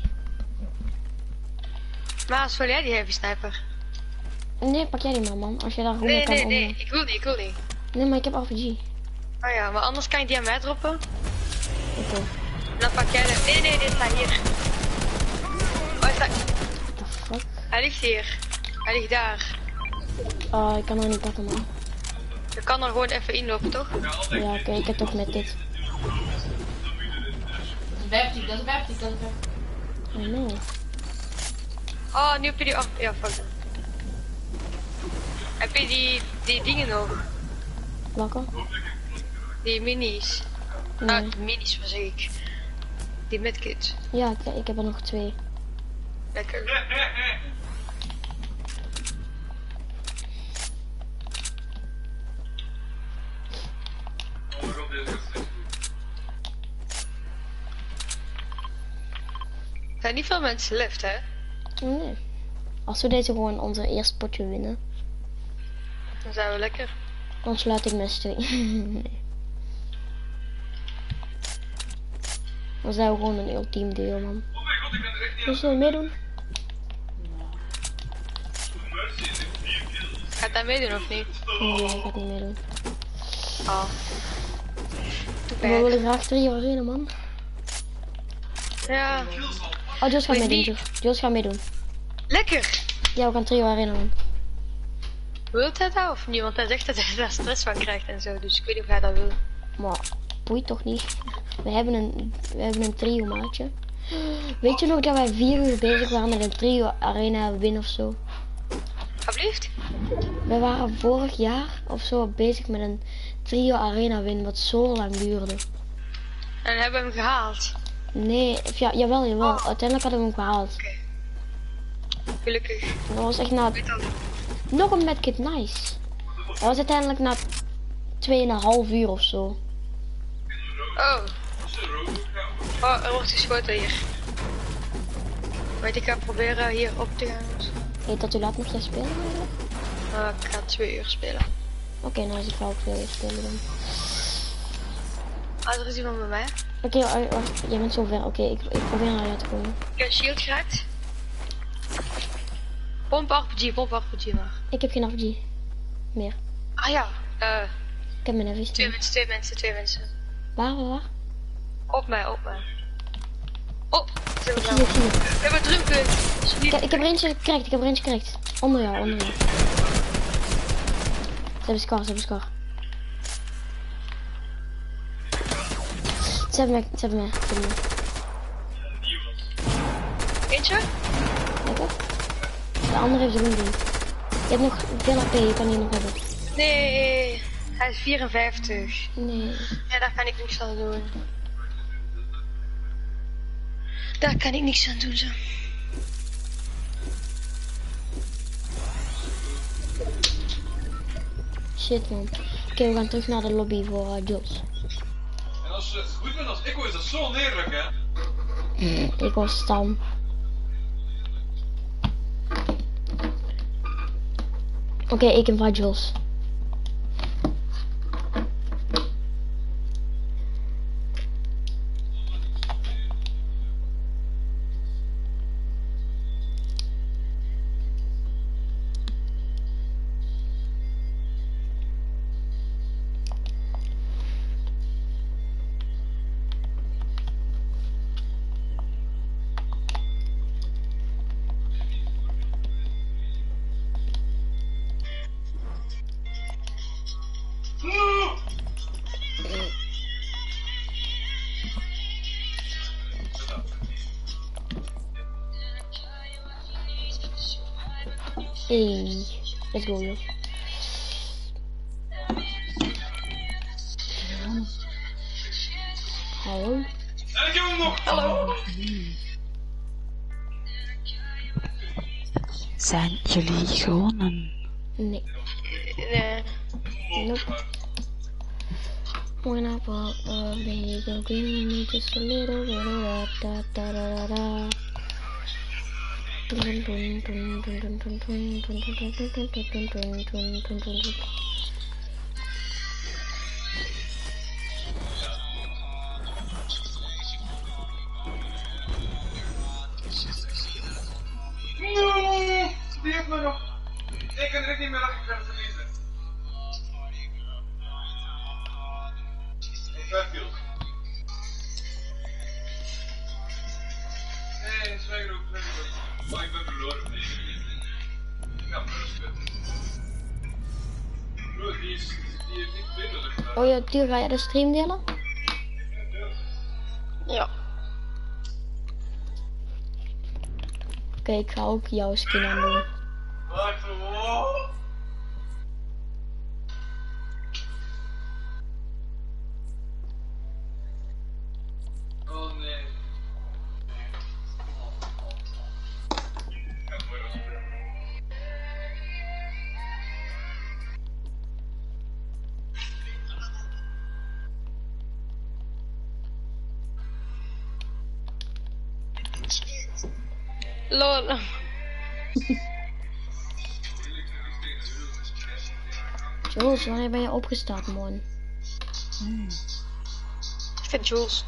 Maas, wil jij die heavy sniper? Nee, pak jij die maar, man. Als je daar goed Nee, mee kan nee, omgaan. nee, ik wil niet, ik wil niet. Nee, maar ik heb R P G. Oh ja, maar anders kan je die aan mij droppen. Oké. Okay. Dan pak jij de... Nee, nee, dit staat hier. Oh, hij staat... What the fuck? Hij ligt hier. Hij ligt daar. Oh, ik kan er niet pakken, man. Je kan er gewoon even inlopen, toch? Ja, oké, okay, ik heb toch met dit. Dat is vijftig, dat is vijftig, dat is vijftig. Oh nee. Oh, nu heb je die... Oh, ja, fuck. Heb je die, die dingen nog? Welke? Die minis. Nee. Ah, minis, wat zeg ik. Die medkits. Ja, ik, ik heb er nog twee. Lekker. zijn niet veel mensen left, hè? Nee. Als we deze gewoon onze eerste potje winnen, Dan zijn we lekker. dan sluit ik mijn stream. Nee. Dan zijn we gewoon een ultiem deel, man. Dus we meedoen? Gaat hij meedoen of niet? Nee, ik ga niet meedoen. Oh. Too We bad. willen graag drie jaar winnen, man. Ja. Oh, Jos gaat Weet meedoen, niet. Jos. Jos gaat meedoen. Lekker! Ja, we gaan drie jaar winnen, man. Wilt hij dat of niet? Want hij zegt dat hij daar stress van krijgt en zo. Dus ik weet niet of hij dat wil. Maar, boeit toch niet. We hebben een, we hebben een trio, maatje. Weet je nog dat wij vier uur bezig waren met een trio arena win of zo? Alsjeblieft? We waren vorig jaar of zo bezig met een trio arena win, wat zo lang duurde. En hebben we hem gehaald. Nee, of ja, jawel, jawel. Oh. Uiteindelijk hadden we hem gehaald. Gelukkig. Dat was echt na, Weet al. nog een medkit, nice. Dat was uiteindelijk na tweeënhalf uur of zo. Oh. Oh, er wordt geschoten hier. Weet ik ga proberen hier op te gaan. Weet dat u laat nog jij spelen eigenlijk? Uh, ik ga twee uur spelen. Oké, nou is ik ga ook twee uur spelen dan. Ah, er is iemand bij mij. Oké, okay, wacht, jij bent zo ver. Oké, ik, ik probeer naar jou te komen. Ik heb een shield geraakt. Pomp R P G, pomp R P G maar. Ik heb geen R P G meer. Ah ja, eh, Ik heb mijn F twee P. mensen, twee mensen, twee mensen. Waar, waar, waar? Op mij, op mij. Oh, zo Ik gaan zie we. je, ik zie je. We hebben druk. Ik, ik heb er eentje gekregen, ik heb er eentje gekregen. Onder jou, onder jou. Ze hebben scar, ze hebben scar. Ze hebben mij, ze hebben mij, ze hebben mij. Eentje? Lekker. De andere heeft de wing. Je hebt nog veel H P, je kan die nog hebben. Nee, hij is vierenvijftig. Nee. Ja, daar kan ik niks aan doen. Daar kan ik niks aan doen, zo. Shit, man. Oké, we gaan terug naar de lobby voor uh, Jules. En als je goed bent als Echo is dat zo oneerlijk, hè? Ik was Stam. Oké, okay, ik invite Jules. Hey, let's go, Jules. Hallo. En ik heb hem nog! Hallo. Zijn jullie gewonnen? Nee. Nee. Nope. When I fall off, then you go give me just a little bit of da da da da da. Dun dun dun dun dun dun dun dun dun dun dun dun dun dun dun dun dun dun. No! Die heeft me nog. Ik kan direct niet meer lachen, ik ga het verliezen. Ik ga veel. Nee, zwijg erop, zwijg erop. Maar ik ben verloren. Nee, ik ga verliezen. Bro, die is, die heeft niet veel nodig gedaan. Oh ja, Tiel, ga jij de stream delen? Ja. Oké, okay, ik ga ook jouw skin aan doen. Wacht, wow. Oh nee. Ik ga het mooi spelen. Lol. Jules, wanneer ben je opgestart, man? Hmm. Ik vind Jules.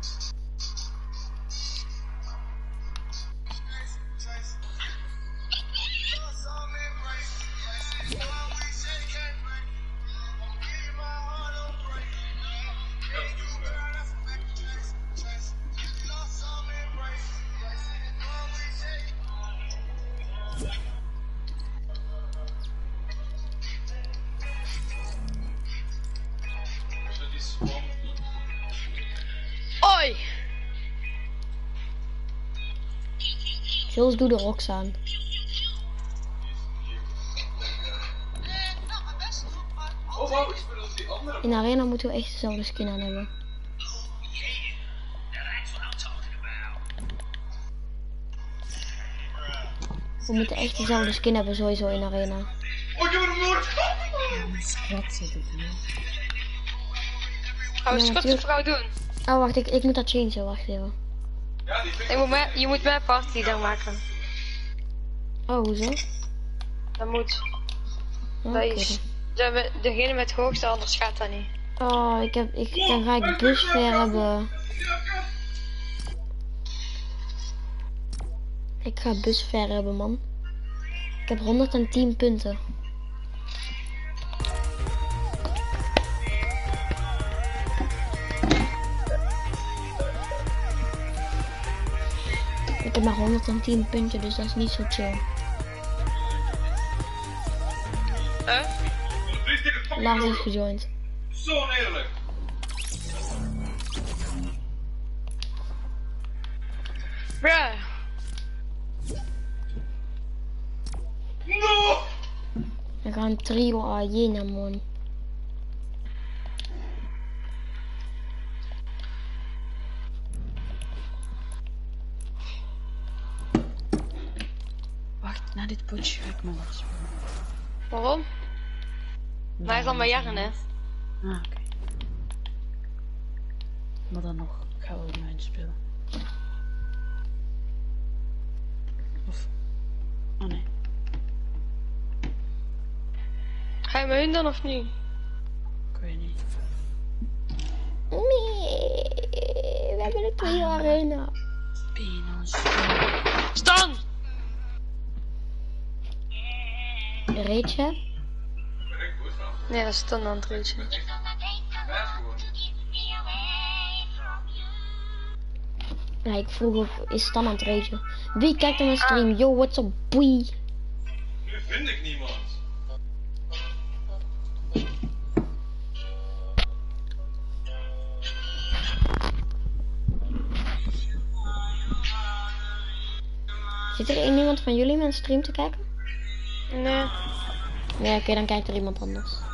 Oi! Jules, doe de rocks aan. Oh, wauw, ik speel als die andere. In de arena moeten we echt dezelfde skin aan hebben. We moeten echt dezelfde skin hebben sowieso in de arena. Oh, ik heb hem gehoord. Wat zit het hier? Gaan we Ja, schot natuurlijk. vrouw doen? Oh, wacht, ik, ik moet dat changen. Wacht even. Ja, die Ik moet mij, je moet mijn party dan maken. Oh, hoezo? Dat moet. Oh, Dat oké. is de, degene met het hoogste, anders gaat dat niet. Oh, ik heb, ik, dan ga ik busver hebben. Ik ga busver hebben, man. Ik heb honderdtien punten. Ik heb maar honderdtien punten, dus dat is niet zo chill. Huh? Drie tegen fucking Lars is Rolo. gejoind. Zo oneerlijk. Bruh. No! We gaan trio Hyena, man. Wacht, na dit potje ga ik maar wat spelen. Waarom? Maar hij is al maar jaren, hè? Ah, oké. Maar dan nog, ik ga ook mijn spelen. Of... Oh nee. Ga je met hun dan of niet? Ik weet niet. Nee, we hebben de trio arena. Penis. Stan! Reed je? Nee, dat is Stan aan het reetje. Blijf gewoon. Ja, ik vroeg ook, is Stan aan het ragen? Wie kijkt naar mijn stream? Yo, what's up, boy? Nu vind ik niemand. Zit er één iemand van jullie mijn stream te kijken? Nee. Nee, oké, dan kijkt er iemand anders. Ik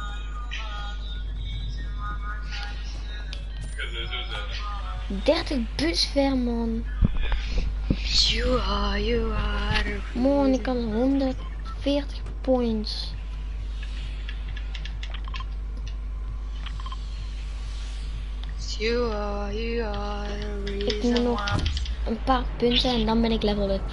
ga sowieso zeggen. dertig busver, man. You are, you are. Man, ik had honderdveertig points. You are, you are the Ik moet reason nog why. een paar punten en dan ben ik level up.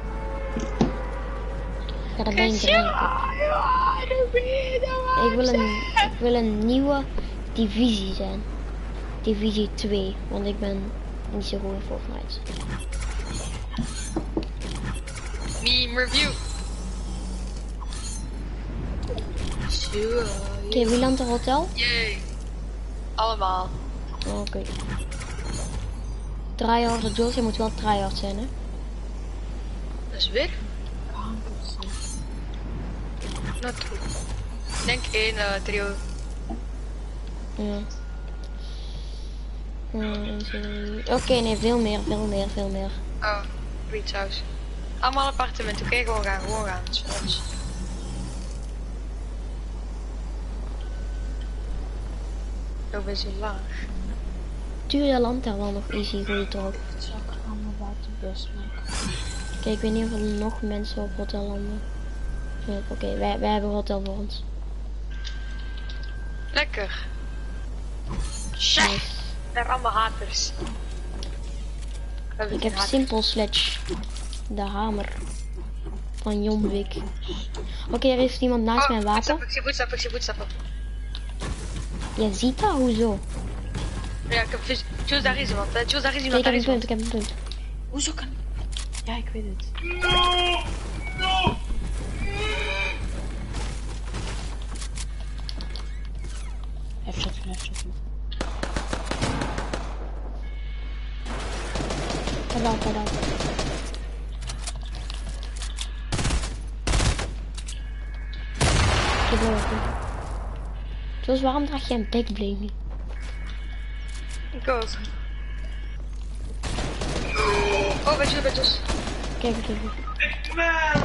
Ja, dan ben ik er. You are the reason why. Ik wil een, ik wil een nieuwe divisie zijn. Divisie twee, want ik ben niet zo goed in Fortnite. Meme review. You are, Oké, wie landt er hotel? Yay. Allemaal. Oh, oké. Tryhard, de Jules, je moet wel tryhard zijn, hè? Dat is weer? Not true. Ik denk één uh, trio. Ja. Hmm, zo- Oké, nee, veel meer, veel meer, veel meer. Oh, Reed's house. Allemaal appartementen, oké, gewoon gaan, gewoon gaan. Dat is voor ons. Ook best wel laag. Turia landt daar wel nog easy, goede trap. Het zal ik allemaal buiten best maken. Kijk, ik weet niet of er nog mensen op hotel landen. Ja, oké, wij, wij hebben hotel voor ons. Lekker. Shit, Nice. daar allemaal haters. We hebben Ik geen heb haters. simpel sledge. de hamer van John Wick. Oké, okay, er is iemand naast Oh, mijn wapen. Ik zie voetstappen, ik zie voetstappen. Je ziet dat? Hoezo? Ja, ik heb vis- Jules, daar is iemand. hè. Jules, daar is Kijk, iemand. ik Daar heb is een punt, iemand. ik heb een punt. Hoezo kan... Ja, ik weet het. No! No! Even shotgun, even shotgun. Pedal, pedal. Ik heb nog een. Jules, waarom draag je een backblade niet? Ik ook. Oh, bij Jules, bij Jules. Kijk, kijk, kijk. Man!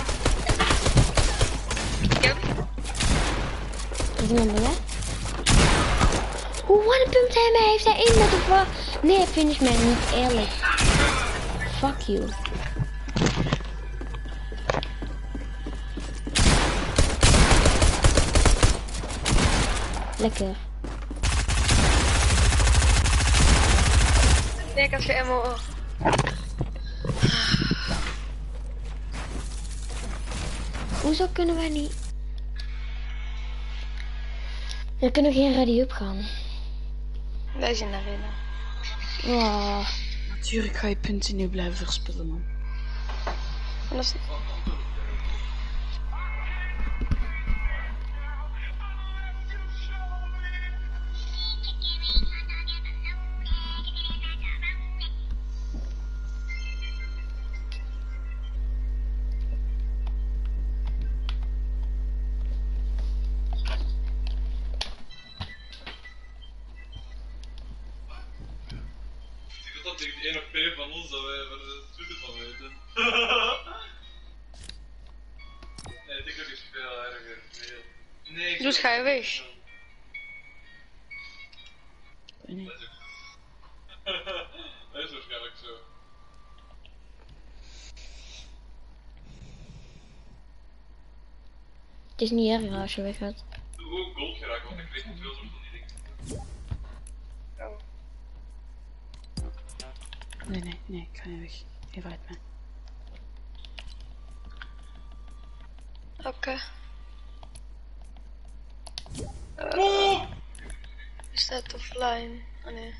Ik heb. Is iemand bij jou? Hoe, wat een punt hij mij? Heeft hij één met of wat? Nee, hij finish mij niet, eerlijk. Fuck you. Lekker. Nee, ik had geen ammo. Hoezo kunnen wij niet? We kunnen geen ready up gaan. Wij zijn daarin. Oh. Natuurlijk ga je punten nu blijven verspillen, man. Anders. Ik had dat tegen één op vijf van ons dat wij er de Twitter van weten. Nee, ik denk dat is veel erger. Nee, ik Dus ga je weg. Ik weet niet. Dat is waarschijnlijk zo. Het is niet erg als je weggaat. Doe ook gold geraken, want ik kreeg niet veel soort van die dingen. Oh. Nee, nee, nee, ik ga niet weg. Even uit mij. Oké. Okay. Oh! Is dat offline? Oh nee.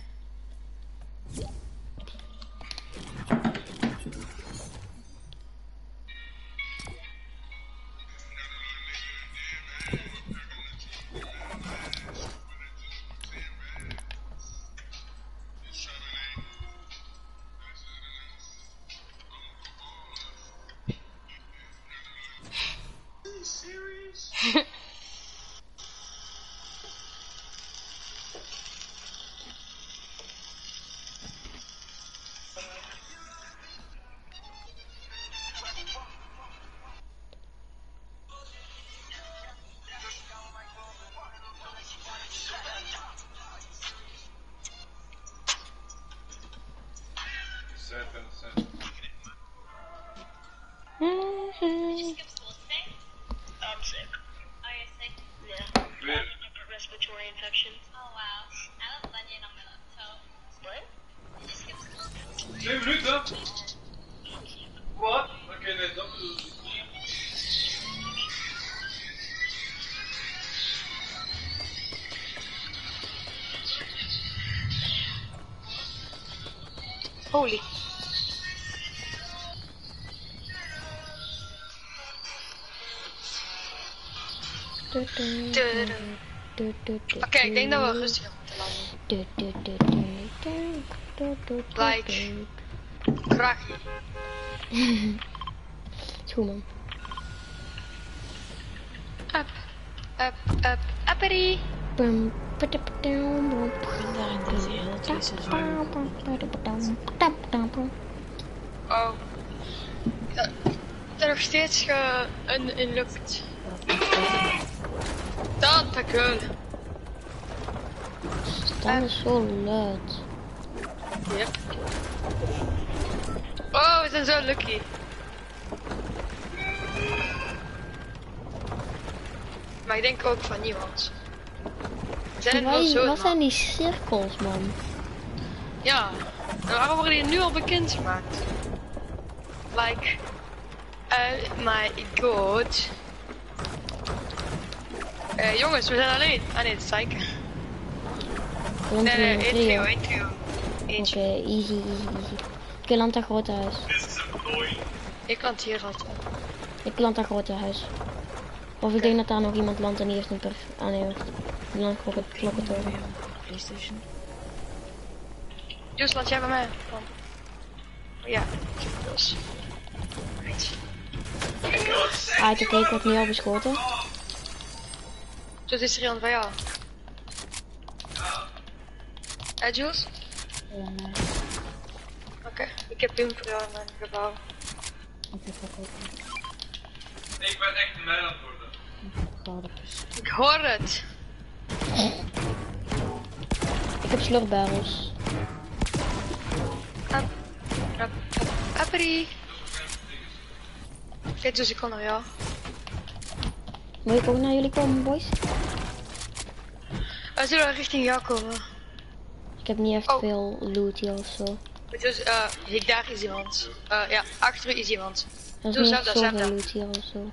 Seven, seven. Mm-hmm. Weer. Respiratory infection. Oh wow. I have a bunion on my left toe. What? Did you skip school? Twee minuten? Wat? Oké, okay, nee, dat bedoel ik. Holy. Oké, okay, ik denk dat we rustig moeten landen. Like. Graag. Is goed, man. Up, up, up, uppity. Bum, padappadam, bum, Ik ben daar in deze hele twee seizoenen. bum, padappadam, padappadam. Oh. Ja, er is nog steeds ge een, een lucht. Dat te cool. Dat is zo luid. Yep. Oh, we zijn zo lucky. Maar ik denk ook van niemand. We zijn er wel Wat, zo. wat zijn die cirkels, man? Ja. En waarom worden die nu al bekend gemaakt? Like. Oh my god. Uh, jongens, we zijn alleen. Ah nee, het is Psyche. We Nee, nee, één trio. trio, één trio. Oké, Eentje. easy, easy, easy. Ik land dat grote huis. This is annoying. Ik land hier altijd. Ik land dat grote huis. Of ik denk dat daar nog iemand landt en die heeft een perf... Ah nee, wacht. Die landt klok het klok het over. PlayStation. Jules, laat jij bij mij. Kom. Ja, Jules. Right. Ah, ik heb ik wordt nu al beschoten. Jules is er iemand bij jou. Hé Jules? Ja, nee. Oké, ik heb hem voor jou in mijn gebouw. Ik heb ook ook Ik ben echt een mij aan het worden. een gouden pis. Ik hoor het. Ik heb slurpbarrels. Ap, ap, ap, Apperi. Oké, dus ik kom naar jou. Wil ik ook naar jullie komen, boys? We zullen richting jou komen. Ik heb niet echt Oh. veel loot hier of zo. Dus, eh, uh, daar is iemand. Uh, ja, achter u is iemand. Er is Doe niet zo, echt dat, zo, zoveel dat. loot hier of zo.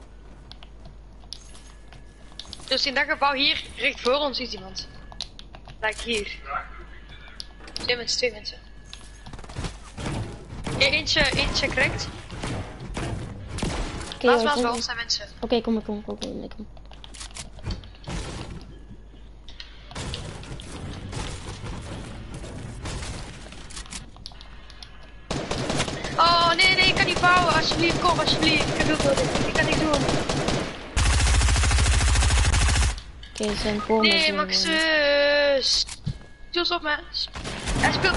Dus in dat gebouw hier, recht voor ons is iemand. Like hier. Twee mensen, twee mensen. E eentje, eentje correct. Oké, Maas, okay, maas, bij kom. ons zijn mensen. Oké, kom, kom, kom, kom, kom. Oh nee, nee, ik kan niet bouwen. Alsjeblieft, kom, alsjeblieft. Ik doe het. Ik kan niet doen. Oké, ze zijn voor me. Nee, zo. Maxus. Jules op me. Hij speelt.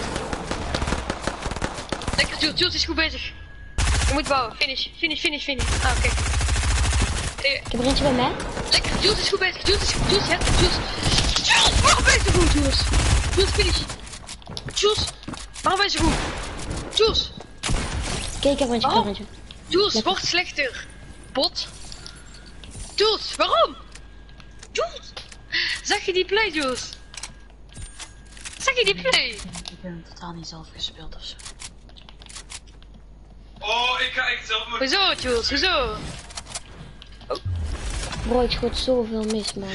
Lekker, Jules. Jules is goed bezig. Je moet bouwen. Finish, finish, finish, finish. Ah, oké. Okay. Ik heb er eentje bij mij. Lekker, Jules is goed bezig. Jules is goed. Jules, ja, Jules. Jules, waarom ben je zo goed, Jules? Jules, finish. Jules, waarom ben je zo goed? Jules, Oké, ik heb er eentje, ik heb er eentje. Jules, Lekker. word slechter. Bot. Jules, waarom? Jules, zag je die play, Jules? Zag je die play? Ik ben totaal niet zelf gespeeld ofzo. Oh, ik ga echt zelf maar... Hoezo, Jules, hoezo? Bro, ik schoot zoveel mis, man.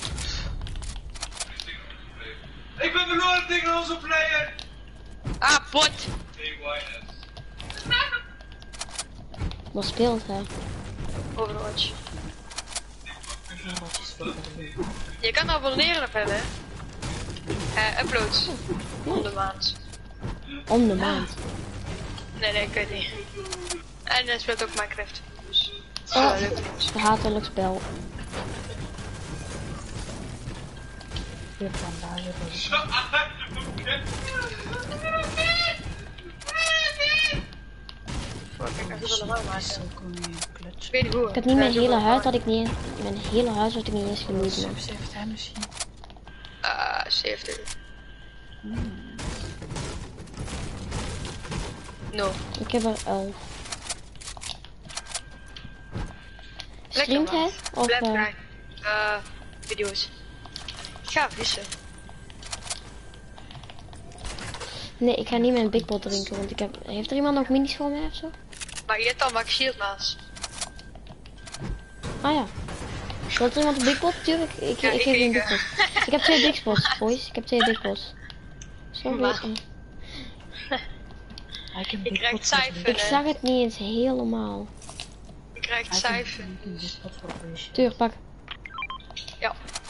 Ik ben verloren tegen onze player! Ah, bot. Hey, Wyatt. Wat speelt hij? Overwatch. Wat is voor de Je kan abonneren op hem, hè? Eh, uploads. Om de maand. Om de maand. Nee, nee, ik weet niet. En hij speelt ook Minecraft. Dus, dat is Oh. wel leuk nieuws. Hatelijk spel. Ik van daar zitten. Fuck, ik ga het wel maken. Zo kom je in clutch. Ik weet niet hoe. Ik had niet mijn Ja, hele zo huis, wel. had ik niet eens, mijn hele huis had ik niet eens geloot, man. Subs heeft hij misschien. Ah, zeventig. No. Ik heb er elf. Lekker, Streamt hij? man. Of, Blijf eh, kijken. Eh, video's. Ik ga vissen. nee, ik ga niet mijn Big Pot drinken, want ik heb... Heeft er iemand nog minis voor mij of zo? Maar je hebt al Max Shield, maas. Ah ja. Wilt er iemand een Big Pot? Tuurlijk, ik, Ja, ik ik- geef je een ik, Big Pot. Ik heb twee Big Pots, boys. Ik heb twee Big Pots. Zo Maar- weet je. Hij kan Je Big krijgt Pot voor cijfer, Ik hè? zag het niet eens helemaal. Je krijgt Hij kan cijfer. een Big Pot voor Operation. Tuur, pak. Ja.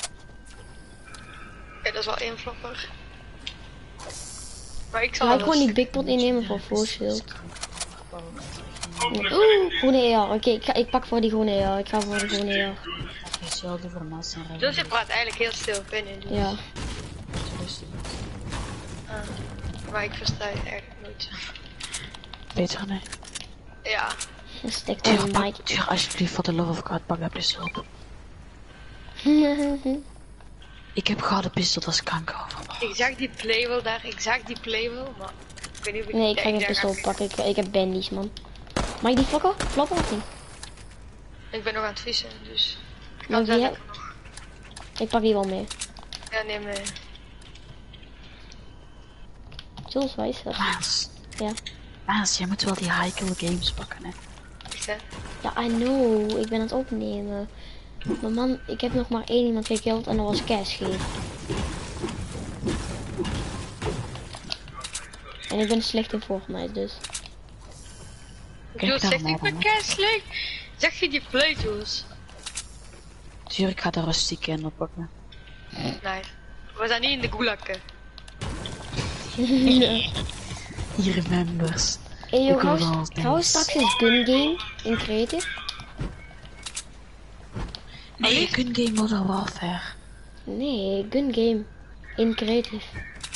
Oké, dat is wel één flopper. Maar ik zal Ga ik wel gewoon die stuk- Big Pot innemen voor full shield. Oeh, Oeh, groene E R. Oké, ik, ga- ik pak voor die groene E R. Ik ga voor de groene E R. Dat is wel de voor mensen en Dus je praat eigenlijk heel stil binnen. Dus. Ja. Ah, maar ik versta je eigenlijk nooit. Beter nee. Ja. Stek Tuur, van pak, Tuur, alsjeblieft voor de love of God, pak dat pistool op. Mike. Ik heb gouden pistool, dat is kanker over. Ik zag die play wel daar. Ik zag die play wel, maar ik weet niet of ik Nee, ik ga die geen daar pistool ga- pakken. Ik, ik heb bandies, man. Mag ik die flokken? Floppen of niet? Ik ben nog aan het vissen, dus. Ik Maar kan wie dat heb- nog. Ik pak die wel mee. Ja, neem mee. Jules, waar is dat? Maas. Ja. Maas, jij moet wel die high kill games pakken, hè. Ik hè. Ja, I know. Ik ben aan het opnemen. Maar man, ik heb nog maar één iemand gekild en dat was Cash. En ik ben slecht in Fortnite, dus. Kijk Jules, daar zegt maar ik ben dan. keislecht. Zeg je die play, Jules? Tuurlijk, ik ga daar rustig in oppakken. Nee. We zijn niet in de gulag. hè. He remembers. Hey joh, Ik gaan wil we- wel gaan we eens. straks eens gun game in creative? Nee, gun game Modern Warfare. Nee, gun game in creative.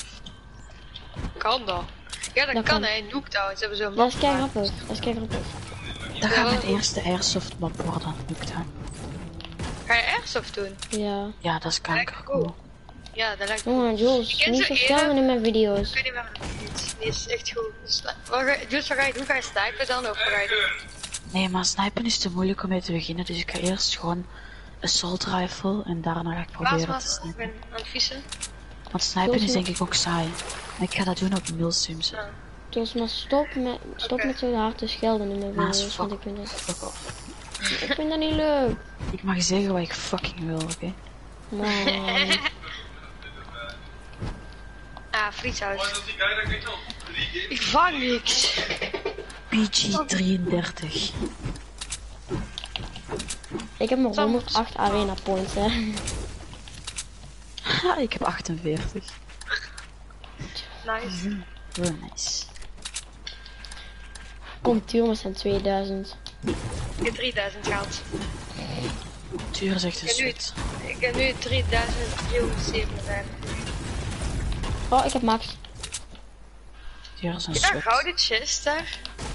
Kan dat? Ja, dat, Dat kan, kan. hè. In Nooktown. Ze hebben zo'n Dat is map kei gemaakt. grappig. Dat is kei grappig. Dat gaat Ja. mijn eerste airsoft map worden. Nuketown. Ga je airsoft doen? Ja. Ja, dat is kankercool. Ja, dat lijkt me Jongen, Ik Jules, ken niet zo zo ene- snel in mijn video's. Ik weet niet meer wat het is. Die is echt goed. Sni- Wat ga, Jules, wat ga je doen? Ga je snipen dan? Of wat ga je doen? Nee, maar snipen is te moeilijk om mee te beginnen, dus ik ga eerst gewoon assault rifle en daarna ga ik proberen te Blaasmaat, ik snipen. ben aan het vissen. Want snipen is denk ik ook saai. Maar ik ga dat doen op milsims. Ja. Jules, maar stop met, stop Oké. met zo hard te schelden in mijn Ah, video's, want ik fuck, vind het, fuck off. ik vind dat niet leuk. Ik mag zeggen wat ik fucking wil, oké? Maar, Ah, frietshuis. Dat is die guy dat ik al drie games. Ik vang niks. P G drieëndertig. ik heb maar Soms. honderdacht arena points, hè. Ha, ik heb achtenveertig. Nice. Heel nice. Contuur zijn tweeduizend. Ik heb drieduizend gehaald. Tuur zegt een Ik heb nu, shit. ik heb nu drieduizend vierhonderdzevenenvijftig. Oh, ik heb max. Tuur is een Ja, shit. gouden chest daar.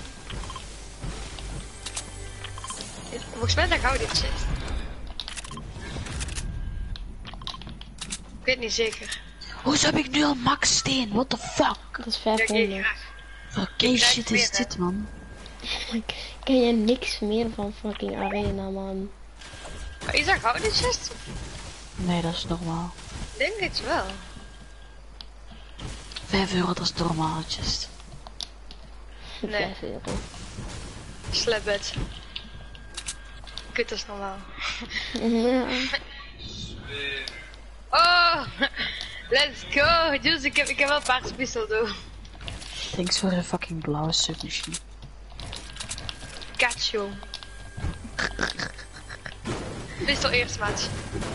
Volgens mij is dat gouden chest. Ik weet niet zeker. Hoezo heb ik nu al max steen? What the fuck? Dat is Ja, ik vijfhonderd. graag. Fuck krijg shit is meer, hè. dit, man? Ken je niks meer van fucking arena, man? Maar is dat gouden chest? Nee, dat is normaal. Ik denk het wel. vijf euro, dat is de normale chest. Nee. vijf euro. Slapbed. Kut, dat is normaal. Oh, let's go. Jules, ik heb, ik heb wel een paar pistol door. Thanks voor een fucking blauwe submachine. Cacho. Pistol eerst, maat.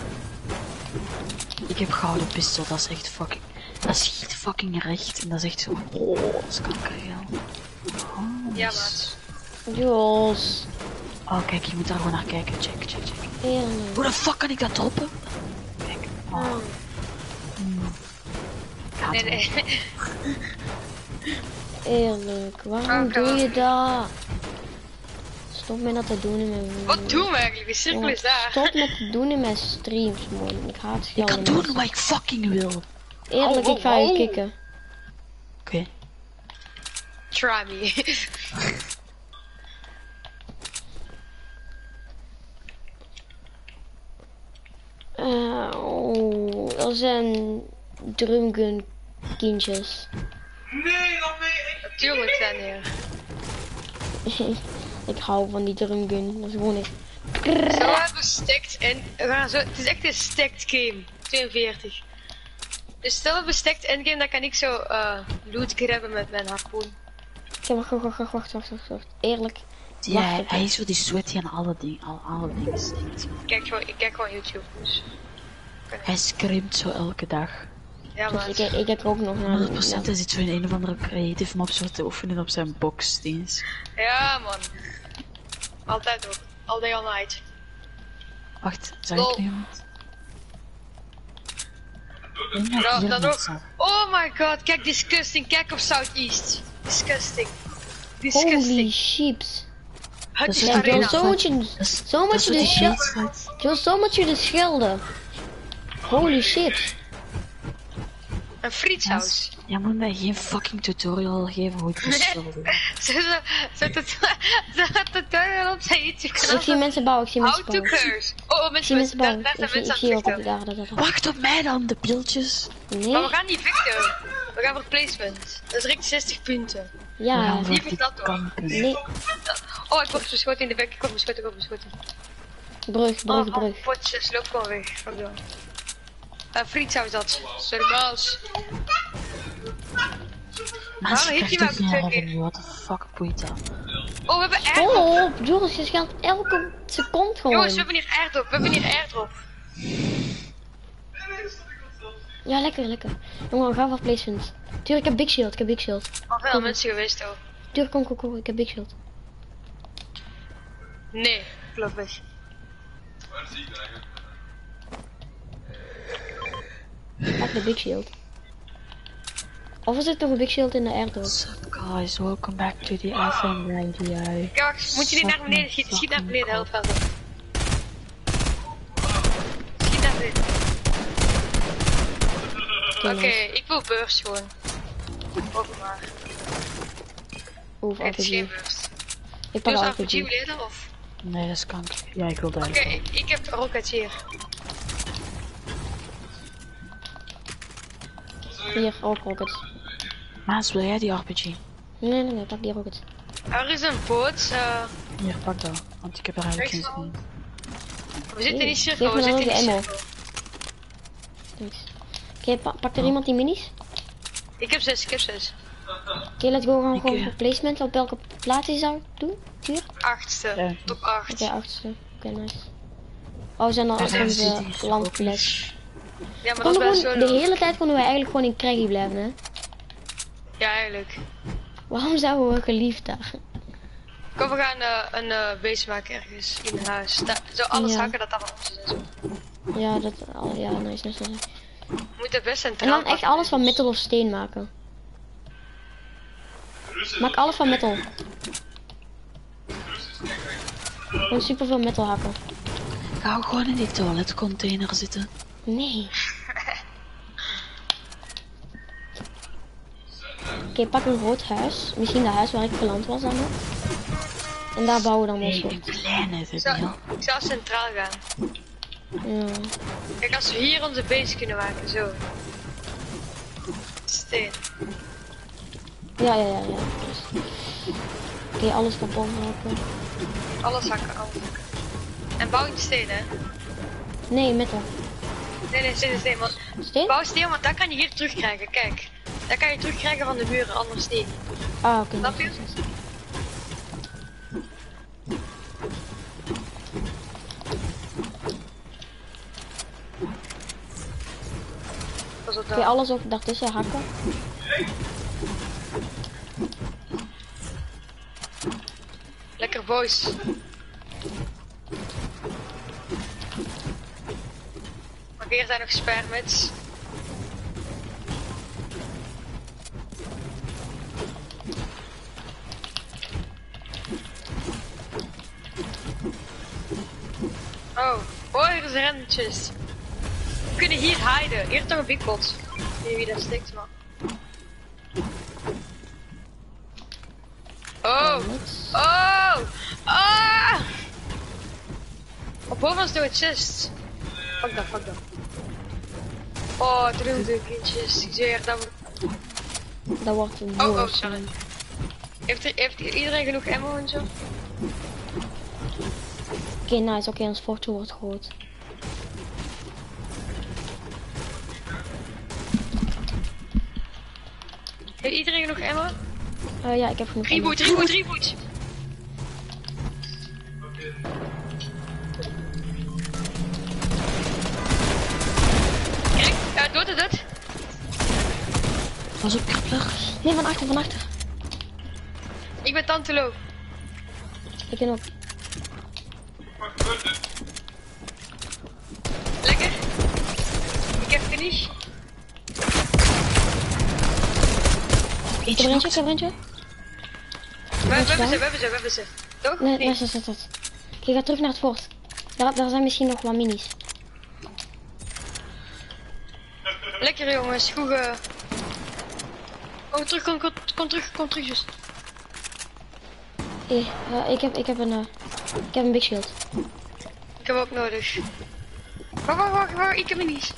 Ik heb gouden pistool, dat is echt fucking... Dat schiet fucking recht en dat is echt zo... Oh, dat is kankergeel. Oh, Ja, nice. maat. Jules. Oh, kijk, je moet daar gewoon naar kijken. Check, check, check. Eerlijk. Hoe de fuck kan ik dat droppen? Kijk. Oh. Mm. Ik haat Nee, hem. nee. Eerlijk. Waarom Oh, doe God. je dat? Stop met dat te doen in mijn Wat doen we eigenlijk? De cirkel Jongen, is daar. Stop met te doen in mijn streams, man. Ik haat Ik schelden. kan doen mensen. wat ik fucking wil. Eerlijk, Oh, ik ga je oh. kicken. Oké. Try me. Eh, oh, er zijn drumgun kindjes. Nee, nog meer. Natuurlijk zijn er. Ik hou van die drumgun. Dat is gewoon echt... Zo hebben we stacked en we gaan zo. Het is echt een stacked game. tweeënveertig. Dus stel we stacked endgame, dan kan ik zo eh loot grabben met mijn harpoen. Oké, wacht, wacht, wacht, wacht, wacht, wacht, wacht. Eerlijk. Ja, Wacht hij, even. hij is zo die sweaty en alle dingen, al, alle dingen. stinkt. Ik kijk gewoon, ik kijk gewoon YouTube. Dus. Hij screamt zo elke dag. Ja, Dus maar. ik, ik kijk ook nog naar... honderd procent naar- hij zit zo in een of andere creative map zo te oefenen op zijn boxdienst. Ja, man. Altijd ook. All day, all night. Wacht, zag Lol. ik nu iemand? Ik denk dat Ja, hier dan iemand ook. zag. Oh my god, kijk, disgusting. Kijk op Southeast. Disgusting. Disgusting. Holy sheeps. Het Dat is is Ja, een arena. Joel, zo moet je, Dat is- zo dat moet is je wat de die schelden. beeld zegt. Joel, zo moet je de schelden. Holy shit. Een frietshuis. Jij moet mij geen fucking tutorial geven hoe ik moet schilderen. Zet zet het zet het tutorial op zijn YouTube Ik zie kanaal. mensen bouwen, ik zie mensen How to bouwen. curse. Oh, oh Ik mensen, zie mensen daar, bouwen. daar Ik zijn zie, ik mensen zie aan ook het op vechten. daar. daar, daar. Wacht op mij dan, de beeldjes. Maar we Nee, gaan niet vechten. We gaan voor placement. Dat is direct zestig punten. We Ja, gaan voor Lief die is dat toch? kampen. nee, Oh, ik word beschoten in de bek. Ik word beschoten, ik word beschoten. brug, brug, Oh, brug. oh, potjes, loop gewoon weg. Fuck dan. Uh, frietsaus is dat. Sorry, Maas. Mensen heeft hij krijgen toch maar geen twee keer? revenue, what the fuck boeit dat? Oh, we hebben Oh, airdrop. op, Joris, je scheldt elke seconde gewoon. Jongens, we hebben hier airdrop. We hebben hier airdrop. Ja, lekker, lekker. Jongen, ga wat placement. Tuur, ik heb big shield, ik heb big shield. Al veel mensen geweest, oh. Tuur, kom, kom, kom, ik heb big shield. Nee, ik geloof weg. Waar zie ik dat eigenlijk? Pak de big shield. Of er zit toch een big shield in de airdrop? What's up guys, welcome back to the F M radio. Ja, wacht, moet je niet naar beneden schieten? Schiet naar beneden, help, help. Schiet naar beneden. Oké, Okay, ik wil burst gewoon. Openbaar. Oef, Het is R P G. geen burst. Ik pak Dus de R P G R P G. leden of? Nee, dat is kanker. Ja, ik wil dat. Oké, ik, ik heb rockets hier. Hier, ook rockets. Maas, wil jij die R P G? Nee, nee, nee, pak die rockets. Er is een boot. Uh, Hier, pak dat. Want ik heb er eigenlijk geen Rechtsaf. zin in. we zitten in die Geef cirkel, me we dan zitten in ook die de ammo. cirkel. Niks. Oké, pa pak er iemand die minis? Ik heb zes, ik heb zes. Oké, let's go, gaan we Ik, gewoon eh, voor placement. Op welke plaats je zou doen? Tuur? Achtste, Ja. top acht. Oké, achtste. Oké, nice. Oh, we zijn al Dus op er onze zit landplek. Ja, maar dat is Konden best gewoon, zo de leuk. hele tijd konden wij eigenlijk gewoon in Craggy blijven, hè? Ja, eigenlijk. Waarom zouden we geliefd daar? Kom, we gaan uh, een uh, base maken ergens in een huis. Da zo alles Ja. hakken dat dat van ons is en zo. Ja, dat, al- ja, nice, nice, nice. We moeten best En centraal dan echt pakken, alles van dus. metal of steen maken. Russen Maak alles van metal. Gewoon super veel metal hakken. Ga gewoon in die toiletcontainer zitten. Nee. Oké, pak een groot huis. Misschien dat huis waar ik geland was dan nog. En daar bouwen we dan wel Nee, zo. een kleine Ik zou, video. ik zou centraal gaan. Ja. Kijk, als we hier onze base kunnen maken, zo. Steen. Ja, ja, ja, ja. Dus. Oké, alles kapot maken. Alles hakken, alles hakken. En bouw niet steen, hè? Nee, metal. Nee, nee, steen, steen. Want Steen? bouw steen, want dat kan je hier terugkrijgen. Kijk. Dat kan je terugkrijgen van de muren, anders niet. Ah, oké. Snap je? nice, nice, nice. Pas op Oké, dat. alles ook daartussen hakken. Lekker boys. Maar hier zijn nog spermits. Oh, oh, hier is rentjes. We kunnen hier hiden. Hier is toch een big pot. Ik weet niet wie dat stikt, man. Oh! Niks. Oh! Ah! Op boven is nog een chest. Fuck dat, fuck dat. Oh, drie kindjes. Ik zweer dat we... Dat wordt een Oh, oh, boos. sorry. Heeft, er, heeft iedereen genoeg ammo en zo? Oké, nice. Oké, ons fortje wordt groot. Heeft iedereen genoeg ammo? Eh, ja, ik heb genoeg. ammo. Reboot, reboot, reboot! Kijk, ja, doet het het? Pas op, krippler. Nee, van achter, van achter. Ik ben tante Lo. Ik ben ook. Wat gebeurt er? Lekker. Ik heb finish. Ik heb Eentje er eentje, nog. ik heb er eentje. We, we hebben ze, we hebben ze, we hebben ze. Toch? Nee, Nee. nee, zit, zit, zit. Oké, ga terug naar het fort. Daar, daar zijn misschien nog wat minis. Lekker jongens, goed ge... Kom terug, kom, kom, kom terug, kom terug, just. Eh, ja, ik heb, ik heb een, uh, ik heb een big shield. Ik heb ook nodig. Wacht, wacht, wacht, wacht, ik heb hem niet.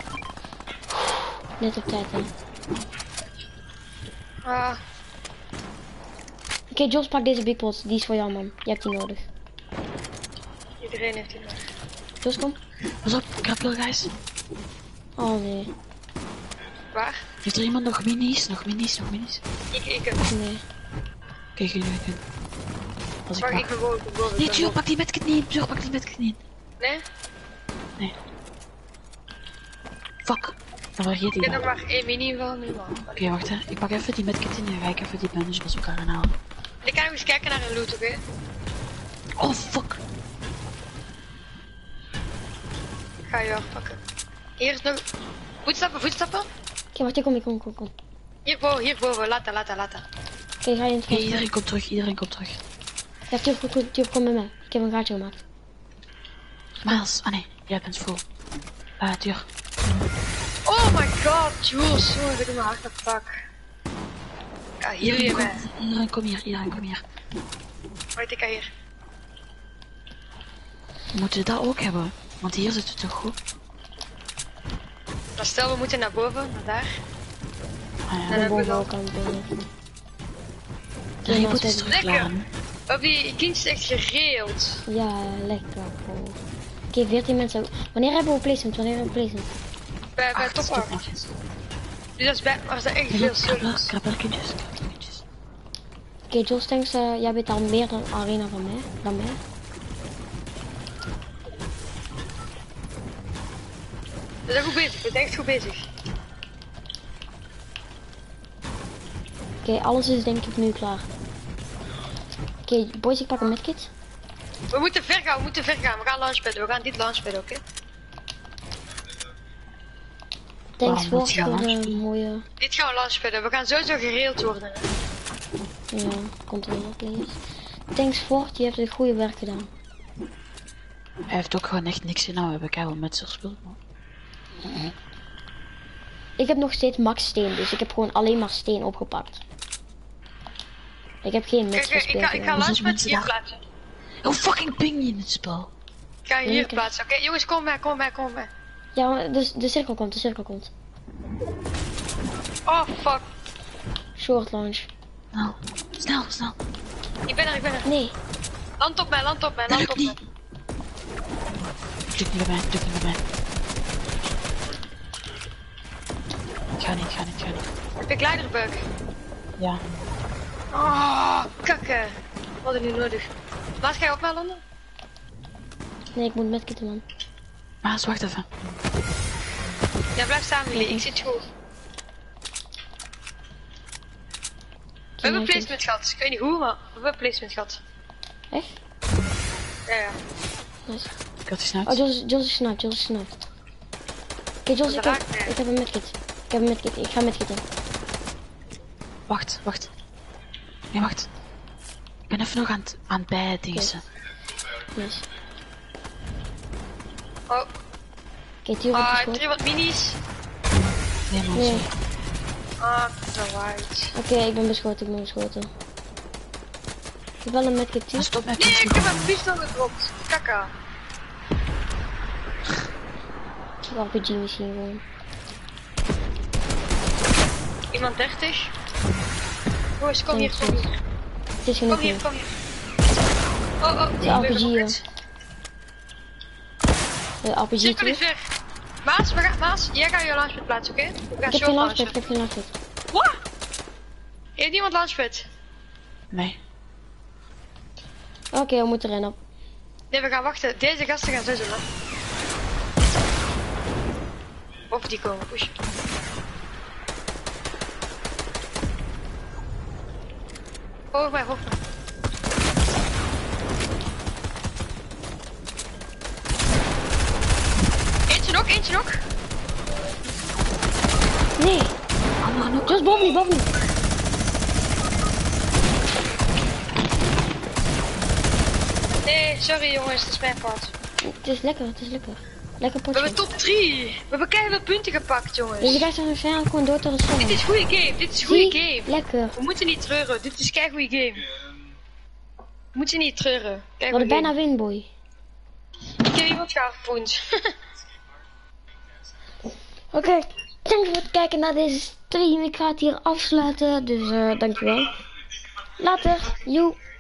Net op tijd, hè. Ah. Oké, Jos, pak deze big pot. Die is voor jou, man. Je hebt die nodig. Iedereen heeft die nodig. Jos, kom. Pas op, grapple guys. Oh nee. Waar? Heeft er iemand nog minis? Nog minis, nog minis? Ik, ik, Nee. Kijk, jullie kunnen. Als ik Wacht, ik pak. ben boven, ik ben boven. Nee, ik ben Tjur, boven. pak die medkit niet. Tjur, pak die medkit niet. Nee? Nee. Fuck. Dan vergeet ik Ik heb dat. nog maar één mini van nu, man. Oké, wacht hè. Ik pak even die medkit in en ga ik even die bandage bij elkaar halen. Ik kan nog eens kijken naar een loot, oké? Oh, fuck. Ik ga je afpakken. Hier is nog... Voetstappen, voetstappen. Oké, wacht, ik kom, ik kom, kom, kom. Hierboven, hierboven. Laat, laat, laat. Oké, ga je in het Oké, gat. iedereen komt terug, iedereen komt terug. Ja, Tube, kom, Tube, kom met mij. Ik heb een gaatje gemaakt. Miles, ah nee, jij bent vol. Ah, Tjur. Oh my god, Jules. Sorry, ik doe mijn hart naar fuck. Ja, hier Iedereen, je kom, mij. iedereen kom hier, iedereen kom hier. Wacht, ik ga hier. Moeten we dat ook hebben? Want hier zit het toch goed? Maar stel, we moeten naar boven, naar daar. Ah Dan ja. En hebben we boven dan... ook aan het binnen. De reboot is terug klaar. Lekker. Op die kindjes echt gereeld. Ja, lekker. Oké, okay, veertien mensen. Wanneer hebben we placement? Wanneer hebben we placement? Bij, bij Acht, top top acht. acht. Dus dat is bij, maar dat is echt veel Krabbel, servers. krabbelkindjes, krabbelkindjes. Oké, okay, Jos, thanks. Uh, jij weet al meer dan Arena van mij. Dan mij. We zijn goed bezig, we zijn echt goed bezig. Oké, okay, alles is denk ik nu klaar. Oké, okay, boys, ik pak een medkit. We moeten ver gaan, we moeten ver gaan. We gaan launchpadden, we gaan dit launchpadden, oké? Okay? Thanks Waarom voor moet je gaan voor de launchen? mooie... Dit gaan we launchpadden, we gaan sowieso gereeld worden. Hè? Ja, controle players. Thanks Ford, je hebt een goede werk gedaan. Hij heeft ook gewoon echt niks in. Nou, we hebben keihard met z'n gespeeld. Maar... Ik heb nog steeds max steen, dus ik heb gewoon alleen maar steen opgepakt. Ik heb geen mix Kijk, kijk, ik gespeeld. ga, ik ga jongen. Hoeveel launchpad mensen hier daar? plaatsen. Hoe fucking ping je in het spel? Ik ga hier Oké. plaatsen, oké? Jongens, kom bij, kom bij, kom bij. Ja, maar de, de cirkel komt, de cirkel komt. Oh, fuck. Short launch. Nou, snel, snel. Ik ben er, ik ben er. Nee, Land op mij, land op mij, Dat land lukt op mij. niet. Lukt niet bij mij, lukt niet bij mij. Ik ga niet, ik ga niet, ik ga niet. Heb ik leiderbug? Ja. Oh, kakken. We hadden niet nodig. Laat ga je op mij landen? nee, ik moet medkitten, man. Maar eens, wacht even. Ja, blijf staan, Willy. Ik zit goed. We hebben placement gehad. Ik weet niet hoe, maar we hebben placement gehad. Echt? Ja, ja. Nice. Ik had die snuit. Oh, Jos, Jos is snap, Jos is snap. Oké, okay, Jos, ik Dat heb, raakt mij. ik heb een medkit. Ik heb een medkit, ik ga medkitten. Wacht, wacht. Nee, wacht. Ik ben even nog aan het, aan het bijdingen. Nice. Oh, Oké, okay, Tuur heeft ah, geschoten. driehonderd minis. Nee, man, Nee. sorry. Ah, zo white. Oké, okay, ik ben beschoten, ik ben beschoten. Ik heb wel een medkit, Maar Tuur. stop met Nee, ik pistool. heb een pistool gedropt. Kakka. R P G misschien gewoon. Iemand dertig. Jongens, kom hier, kom hier. Het is Kom genoeg hier, nu. kom hier. Oh, oh, De ik R ben P G, gerocket. De R P G, Cirkel is Tuur. weg. Maas, we gaan, Maas, jij gaat je launchpad plaatsen, oké? Okay? We gaan Ik heb short geen launchpad, launchen. ik heb geen launchpad. Wat? Heeft niemand launchpad? Nee. Oké, okay, we moeten rennen. Nee, we gaan wachten. Deze gasten gaan zo zo. Of die komen, push. Hoog mij, hoog mij. Eentje nog, eentje nog. Nee, Andere nog. Jos, boven niet, boven niet. Nee, sorry jongens, het is mijn fout. Het is lekker, het is lekker. Lekker We potje. hebben top drie. We hebben keihard punten gepakt, jongens. Deze guys zijn waarschijnlijk gewoon dood door de storm. Dit is goede game, dit is een goede Zie? game. Lekker. We moeten niet treuren, dit is kei goede game. We moeten niet treuren. Kei We hadden goeie bijna game. win, boy. Ik heb iemand geharpoend. Oké, okay. Dank voor het kijken naar deze stream. Ik ga het hier afsluiten, dus uh, dankjewel. Later. Joe.